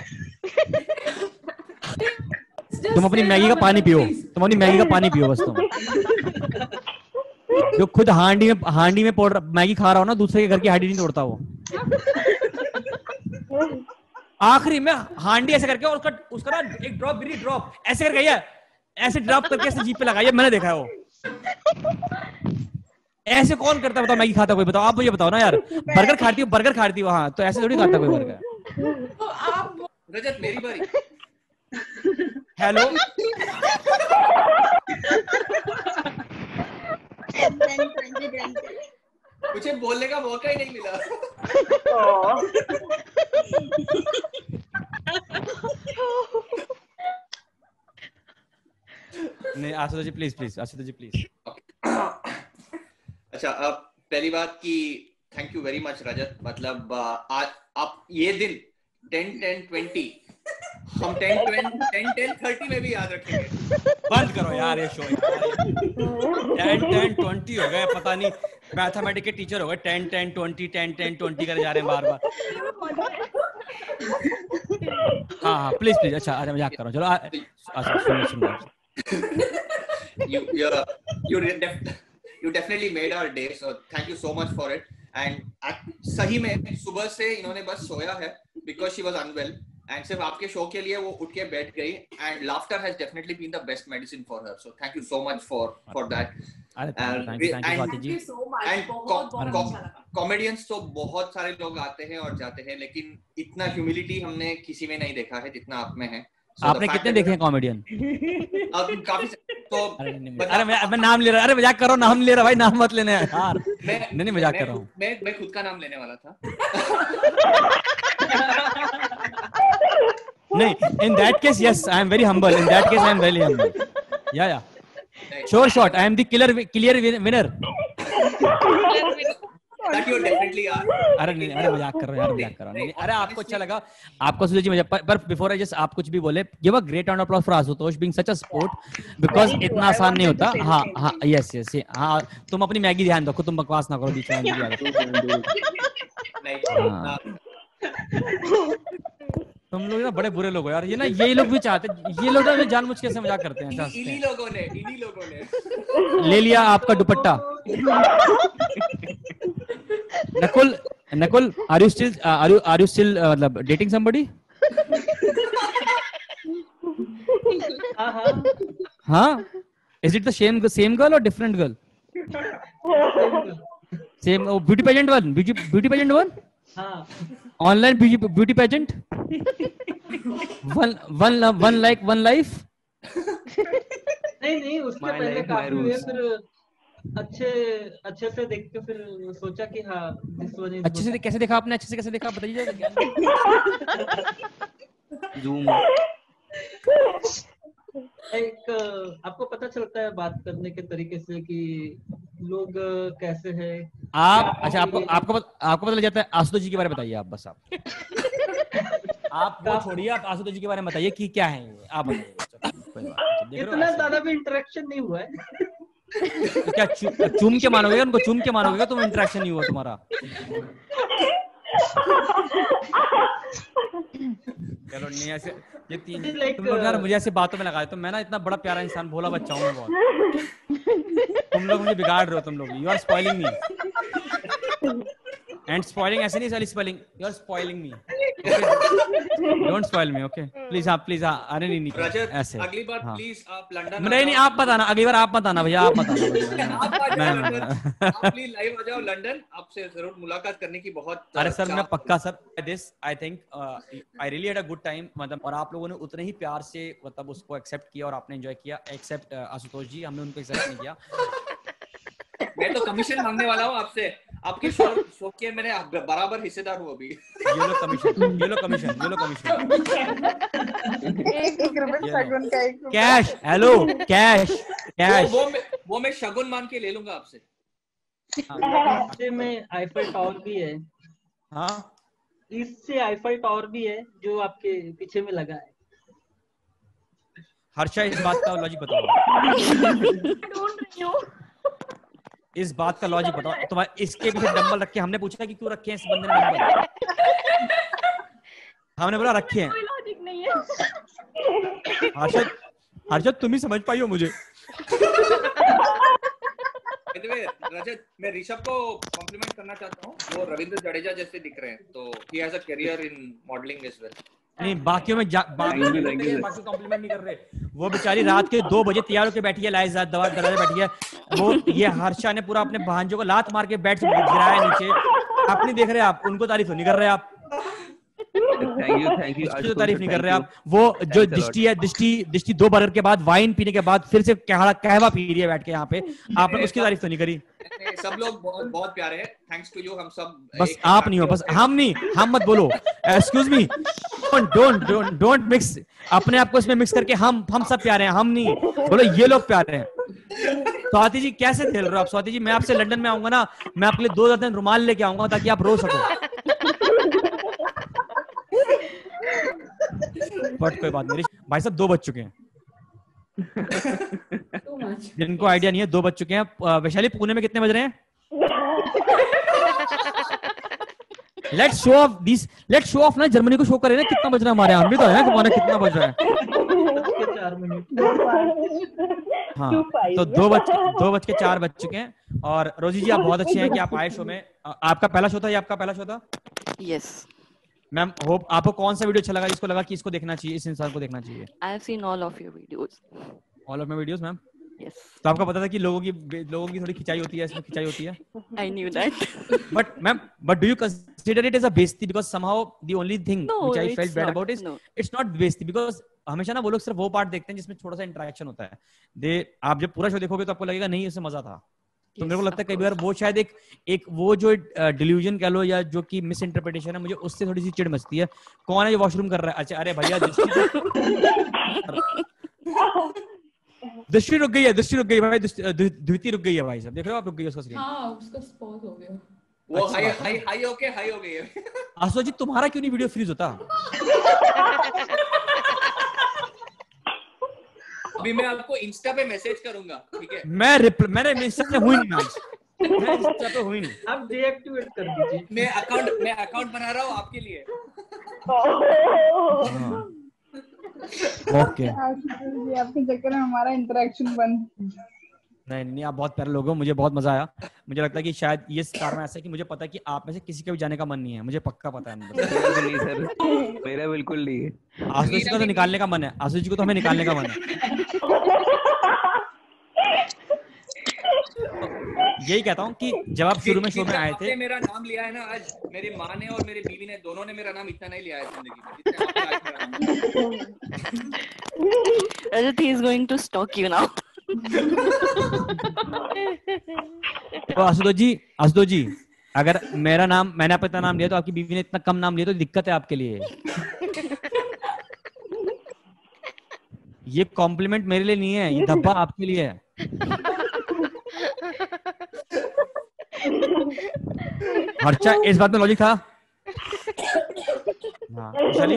तुम अपनी मैगी का पानी पियो, तुम अपनी मैगी का पानी पियो बस। तुम जो खुद हांडी में हांडी में पोड़ मैगी खा रहा हो ना, दूसरे के घर की हांडी नहीं तोड़ता वो। आखिरी में हांडी ऐसे करके और उसका उसका ना एक ड्रॉप गिरी, ड्रॉप ऐसे करके है, ऐसे ड्रॉप करके ऐसे जीप पे लगाई है, मैंने देखा है वो। ऐसे कौन करता बताओ? मैगी खाता कोई? बताओ आप मुझे बताओ ना यार। बर्गर खाती हो, बर्गर खाती हो, हाँ, तो ऐसे थोड़ी खाता कोई बर्गर। तो आप रजत, मेरी बारी। हेलो मुझे बोलने का मौका ही नहीं मिला। नहीं Ashutosh ji please please Ashutosh ji please. अच्छा अब पहली बात की thank you very much Rajat, मतलब आज आप ये दिन टेन टेन ट्वेंटी हम टेन टेन टेन थर्टी में भी याद रखेंगे। बंद करो यार ये शो, टेन टेन ट्वेंटी हो गए, पता नहीं मैथमेटिक्स के टीचर हो गए, ten ten twenty ten ten twenty करे जा रहे हैं बार बार। हाँ हाँ प्लीज प्लीज। अच्छा अरे मजाक करो, चलो अच्छा सुनो सुनो। you you're a, you def, you definitely made our day, so thank you so much for it. And सही में सुबह से इन्होंने बस सोया है because she was unwell, and सिर्फ आपके शो के लिए वो उठ के बैठ गई, and laughter has definitely been the best medicine for her, so thank you so much for for that. अरे thank you thank you Swati ji. and comedians तो बहुत सारे लोग आते हैं और जाते हैं, लेकिन इतना ह्यूमिलिटी हमने किसी में नहीं देखा है जितना आप में है। So आपने कितने देखे हैं कॉमेडियन? अब काफी तो अरे मैं मैं नाम ले रहा, अरे मजाक करो, नाम ले रहा भाई, नाम मत लेने यार। मैं नहीं नहीं मजाक कर रहा हूँ। मैं मैं खुद का नाम लेने वाला था। नहीं, in that case yes I am very humble, in that case I am very humble. Yeah yeah sure shot I am the killer clear winner. That you definitely are. अरे नहीं अरे मजाक कर रहा हूँ यार, मजाक कर रहा हूँ। अरे आपको अच्छा लगा, आपको सुधीर जी मजाक, पर बिफोर आई जस्ट आप कुछ भी बोले, give a great round of applause for Ashutosh being such a sport, because इतना आसान नहीं होता। हाँ हाँ यस यस हाँ तुम अपनी मैगी ध्यान रखो, तुम बकवास ना करो बीच में। तुम लोग ना बड़े बुरे लोग हो यार, ये ना ये लोग भी चाहते, ये लोग ना जानबूझ के ऐसे मजाक करते हैं। इन्हीं लोगों ने इन्हीं लोगों ने ले लिया आपका दुपट्टा। Nakul Nakul are you still are you are you still मतलब डेटिंग समबडी? हाँ is it the same same girl और different girl? Same beauty pageant won, beauty pageant won, online beauty pageant, one one one like one life. नहीं नहीं उसके पहले काफी हुए, फिर अच्छे अच्छे से देख के फिर सोचा कि हाँ दिस वन इज। अच्छे से कैसे देखा आपने? अच्छे से कैसे देखा बताइए। जूम एक आपको पता चलता है बात करने के तरीके से कि लोग कैसे हैं आप। अच्छा आपको आपको आपको पता लग जाता है। आशुतोष जी के बारे में बताइए आप, बस आप आप वो छोड़िए, आप आशुतोष जी के बारे में बताइए कि क्या है आप बताइए। इतना ज्यादा भी इंटरेक्शन नहीं हुआ है। क्या चू, चूम के मानोगे उनको? चूम के मानोगे तुम? इंटरेक्शन नहीं हुआ तुम्हारा? चलो नहीं ऐसे ये तीन तुम लोग यार मुझे ऐसे बातों में लगाए, तो मैं ना इतना बड़ा प्यारा इंसान, भोला बच्चा हूँ मैं बहुत। तुम लोग मुझे बिगाड़ रहे हो, तुम लोग you are spoiling me. And spoiling ऐसे नहीं साली spelling, you are spoiling me, don't spoil me okay please. आप प्लीज अरे नहीं नहीं ऐसे अगली बार प्लीज आप लंदन नहीं नहीं आप बताना, अगली बार आप बताना भैया, आप बताना। आप प्लीज लाइव आ जाओ लंदन, आपसे जरूर मुलाकात करने की बहुत। अरे सर मैं पक्का sir this I think I really had a good time, मतलब और आप लोगों ने उतने ही प्यार से मतलब उसको एक्सेप्ट किया और आपने एंजॉय किया, एक्सेप्ट आशुतोष जी, हमने उनको एक्सेप्ट नहीं किया। मैं तो कमिशन मांगने वाला हूँ आपसे, आपके शो शो के मैंने बराबर हिस्सेदार हूँ अभी। ये लो कमीशन, ये लो कमीशन, ये लो कमीशन। एक एक रुपए शगुन का, एक कैश, हेलो कैश कैश। वो मैं वो मैं शगुन मान के ले लूंगा आपसे। इससे में आईफल टावर भी है। हाँ इससे आईफल टावर भी है जो आपके पीछे में लगा है। हर्षा इस बात का लॉजिक बताओ। इस बात का लॉजिक बताओ तुम्हारे। इसके पीछे डंबल रखे, हमने पूछा कि क्यों रखे हैं इस बंदे ने डंबल, हमने बोला रखे हैं। कोई लॉजिक नहीं है। हर्षद हर्षद तुम ही समझ पाई हो मुझे। रजत मैं ऋषभ को कॉम्प्लीमेंट करना चाहता हूँ, वो रविंद्र जडेजा जैसे दिख रहे हैं, तो ही has a career in modelling as well. नहीं बाकियों में बाकी कॉम्प्लीमेंट नहीं कर रहे, वो बेचारी रात के दो बजे तैयार होकर बैठी है, लाइज दवा दरवाजे बैठी है वो। ये हर्षा ने पूरा अपने भांजों को लात मार के बेड से गिराया नीचे, आप नहीं देख रहे, आप उनको तारीफ नहीं कर रहे आप। थैंक यू थैंक यू उसकी तो तारीफ नहीं कर रहे आप। वो जो दृष्टि है, दृष्टि दृष्टि दो बर्गर के बाद वाइन पीने के बाद फिर से कहवा कहवा पी रही है बैठ के यहाँ पे, आपने उसकी तारीफ तो नहीं करी। सब लोग बहुत बहुत प्यारे हैं, थैंक्स टू यू। हम सब बस आप नहीं हो, बस हम नहीं, हम मत बोलो, excuse me, don't don't don't mix अपने आप को इसमें मिक्स करके हम हम सब प्यारे हैं, हम नहीं, बोलो ये लोग प्यारे हैं। स्वाति जी कैसे खेल रहे हो आप? स्वाति जी मैं आपसे लंदन में आऊंगा ना, मैं आपके लिए दो दर्जन रुमाल लेके आऊंगा ताकि आप रो सको। बट कोई बात नहीं भाई साहब, दो बज चुके हैं। जिनको आइडिया नहीं है, दो बज चुके हैं। वैशाली पुणे में कितने बज रहे हैं? Let's show off this, let's show off ना, जर्मनी को शो करें ना कितना बज रहा है हमारे यहाँ, हम भी तो है हमारा कितना बज रहा है। हाँ तो दो बज दो बज के चार बज चुके हैं। और रोजी जी आप बहुत अच्छे हैं कि आप आए शो में। आपका पहला शो था, ये आपका पहला शो था? Yes ma'am. होप आपको कौन सा वीडियो अच्छा लगा जिसको लगा कि इसको देखना चाहिए, इस इंसान को देखना चाहिए? I have seen all of your videos. All of my videos ma'am? Yes. तो आपको पता था कि लोगों की लोगों की थोड़ी खिंचाई होती है, इसमें खिंचाई होती है? I knew that. But ma'am, but do you consider it as a बेइज्जती? Because somehow the only thing which I felt bad about is it's not बेइज्जती, बिकॉज़ हमेशा ना वो लोग सिर्फ वो पार्ट देखते हैं जिसमें थोड़ा सा इंटरेक्शन होता है। दे आप जब पूरा शो देखोगे तो आपको लगेगा नहीं इसमें मजा था। तो मेरे को लगता है कई बार वो शायद एक एक वो जो डिल्यूजन कह लो या जो कि मिस इंटरप्रिटेशन है, मुझे उससे थोड़ी सी चिढ़ मचती है। कौन है ये वॉशरूम कर रहा है? अच्छा अरे भैया दृष्टि रुक गई है, दृष्टि रुक गई भाई, द्विति रुक गई है भाई साहब, देख रहे हो आप? रुक गई उसका स्क्रीन। हां उसका पॉज हो गया। वो hi hi hi okay high हो गई है। आशुतोष जी तुम्हारा क्यों नहीं वीडियो फ्रीज होता? अभी मैं आपको इंस्टा पे मैसेज करूंगा, ठीक है? मैं मैंने इंस्टा पे हुई नहीं आज, मैं इंस्टा पे हुई नहीं। आप डीएक्टिवेट कर दीजिए। मैं अकाउंट मैं अकाउंट बना रहा हूँ आपके लिए। ओके आपके चक्कर में हमारा इंटरेक्शन बंद। नहीं नहीं आप बहुत प्यारे लोग हो, मुझे बहुत मजा आया। मुझे लगता है कि शायद ये कारण ऐसा है कि मुझे पता है कि आप में से किसी का भी जाने का मन नहीं है, मुझे पक्का पता है। नहीं सर, मेरा बिल्कुल नहीं है। आशुतोष को तो निकालने का मन है, आशुतोष जी को तो हमें निकालने का मन है। यही कहता हूँ कि जब आप शुरू में शो में आए थे, मेरा नाम लिया है ना आज, मेरी माँ ने और मेरी बीवी ने, दोनों ने मेरा नाम इतना नहीं लिया है जिंदगी में। Rajat, he is going to stalk you now. तो आशुतोष जी, आशुतोष जी अगर मेरा नाम, मैंने आपका इतना नाम लिया तो आपकी बीवी ने इतना कम नाम लिया तो दिक्कत है आपके लिए। ये कॉम्प्लीमेंट मेरे लिए नहीं है, ये धब्बा आपके लिए है। हर्षा इस बात में लॉजिक था? हाँ वैशाली,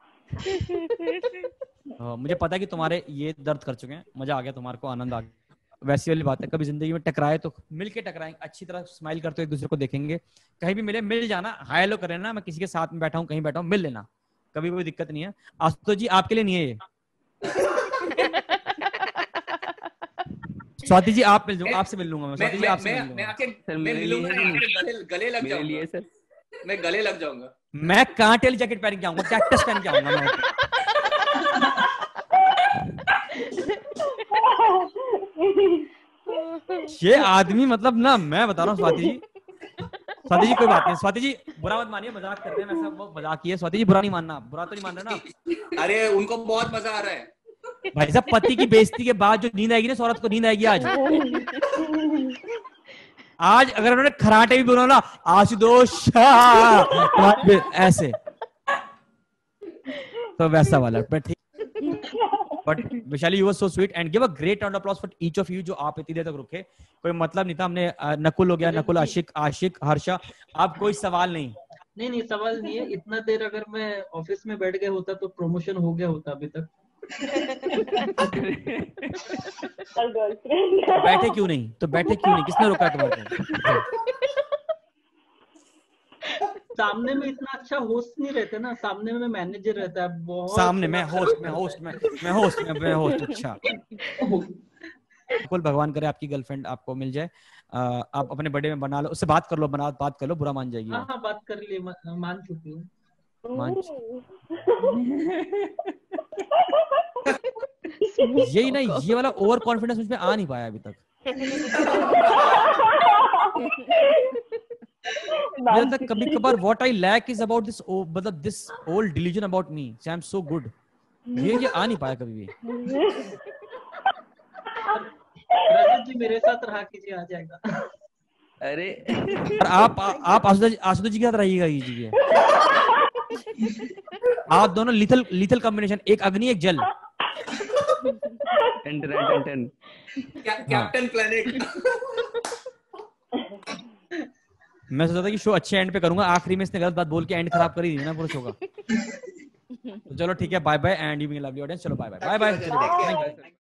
मुझे पता है कि तुम्हारे ये दर्द कर चुके हैं, मजा आ गया तुम्हारे को, आनंद आ गया। वैसी वाली बात है, कभी जिंदगी में टकराए तो मिलके टकराएंगे, अच्छी तरह स्माइल करते हुए एक दूसरे को देखेंगे। कहीं भी मिले मिल जाना, हाय हेलो कर लेना, मैं किसी के साथ में बैठा हूँ, कहीं बैठा हूँ, मिल लेना, कभी कोई दिक्कत नहीं है। आशुतोष जी आपके लिए नहीं है ये। स्वाति जी आप मिल जाऊंगा, आपसे मिल लूंगा मैं। स्वाति जी आपसे मिल लूंगा। सर मैं मिलूंगा, गले गले लग जाऊंगा सर, मैं गले लग जाऊंगा। मैं कांटेल जैकेट पहन के आऊंगा, कैक्टस पहन के आऊंगा मैं। ये आदमी मतलब ना, मैं बता रहा हूँ स्वाति जी, स्वाति जी कोई बात नहीं, स्वाति जी बुरा मत मानिए, मजाक करते हैं, वैसा वो मजाक ही है। स्वाति जी बुरा नहीं मानना, बुरा तो नहीं मान रहे ना? अरे उनको बहुत मजा आ रहा है भाई साहब, पति की बेइज्जती के बाद जो नींद आएगी ना, औरत को नींद आएगी आज। आज अगर उन्होंने खराटे भी बोला ना, आशुतोष ऐसे, तो वैसा वाला ठीक। But Vaishali you were so sweet and give a great round of applause for each of you, जो आप इतनी देर तक रुके। कोई मतलब नहीं था, हमने नकुल हो गया, नकुल, आशिक, आशिक, हर्षा, अब कोई सवाल नहीं। नहीं नहीं सवाल नहीं है। इतना देर अगर मैं ऑफिस में बैठ गया होता तो प्रमोशन हो गया होता अभी तक। बैठे क्यों नहीं? तो बैठे क्यों नहीं? किसने रोका तुम्हारे? सामने में इतना अच्छा होस्ट नहीं रहता ना, सामने में मैनेजर रहता है बहुत। सामने मैं होस्ट, मैं होस्ट, मैं मैं होस्ट, मैं मैं होस्ट। अच्छा बिल्कुल, भगवान करे आपकी गर्लफ्रेंड आपको मिल जाए, आप अपने बर्थडे में बना लो, उससे बात कर लो, बना बात कर लो, बुरा मान जाएगी। हाँ हाँ बात कर लिए, मान चुकी हूँ। यही ना, ये वाला ओवर कॉन्फिडेंस मुझ में आ नहीं पाया अभी तक। मुझे लगता है कभी कभार what I lack is about this मतलब this old delusion about me I am so good, ये ये आ नहीं पाया कभी भी। रजत जी मेरे साथ रहा कीजिए, आ जाएगा। अरे और आप आप आशुतोष आशुतोष जी के साथ रहिएगा कीजिए, आप दोनों लिथल लिथल कॉम्बिनेशन, एक अग्नि एक जल। Ten ten ten Captain Planet. मैं सोचा था कि शो अच्छे एंड पे करूंगा, आखिरी में इसने गलत बात बोल के एंड खराब कर ही दी ना पूरे शो का। तो चलो ठीक है, bye bye and you being lovely audience. चलो बाय बाय बाय बाय।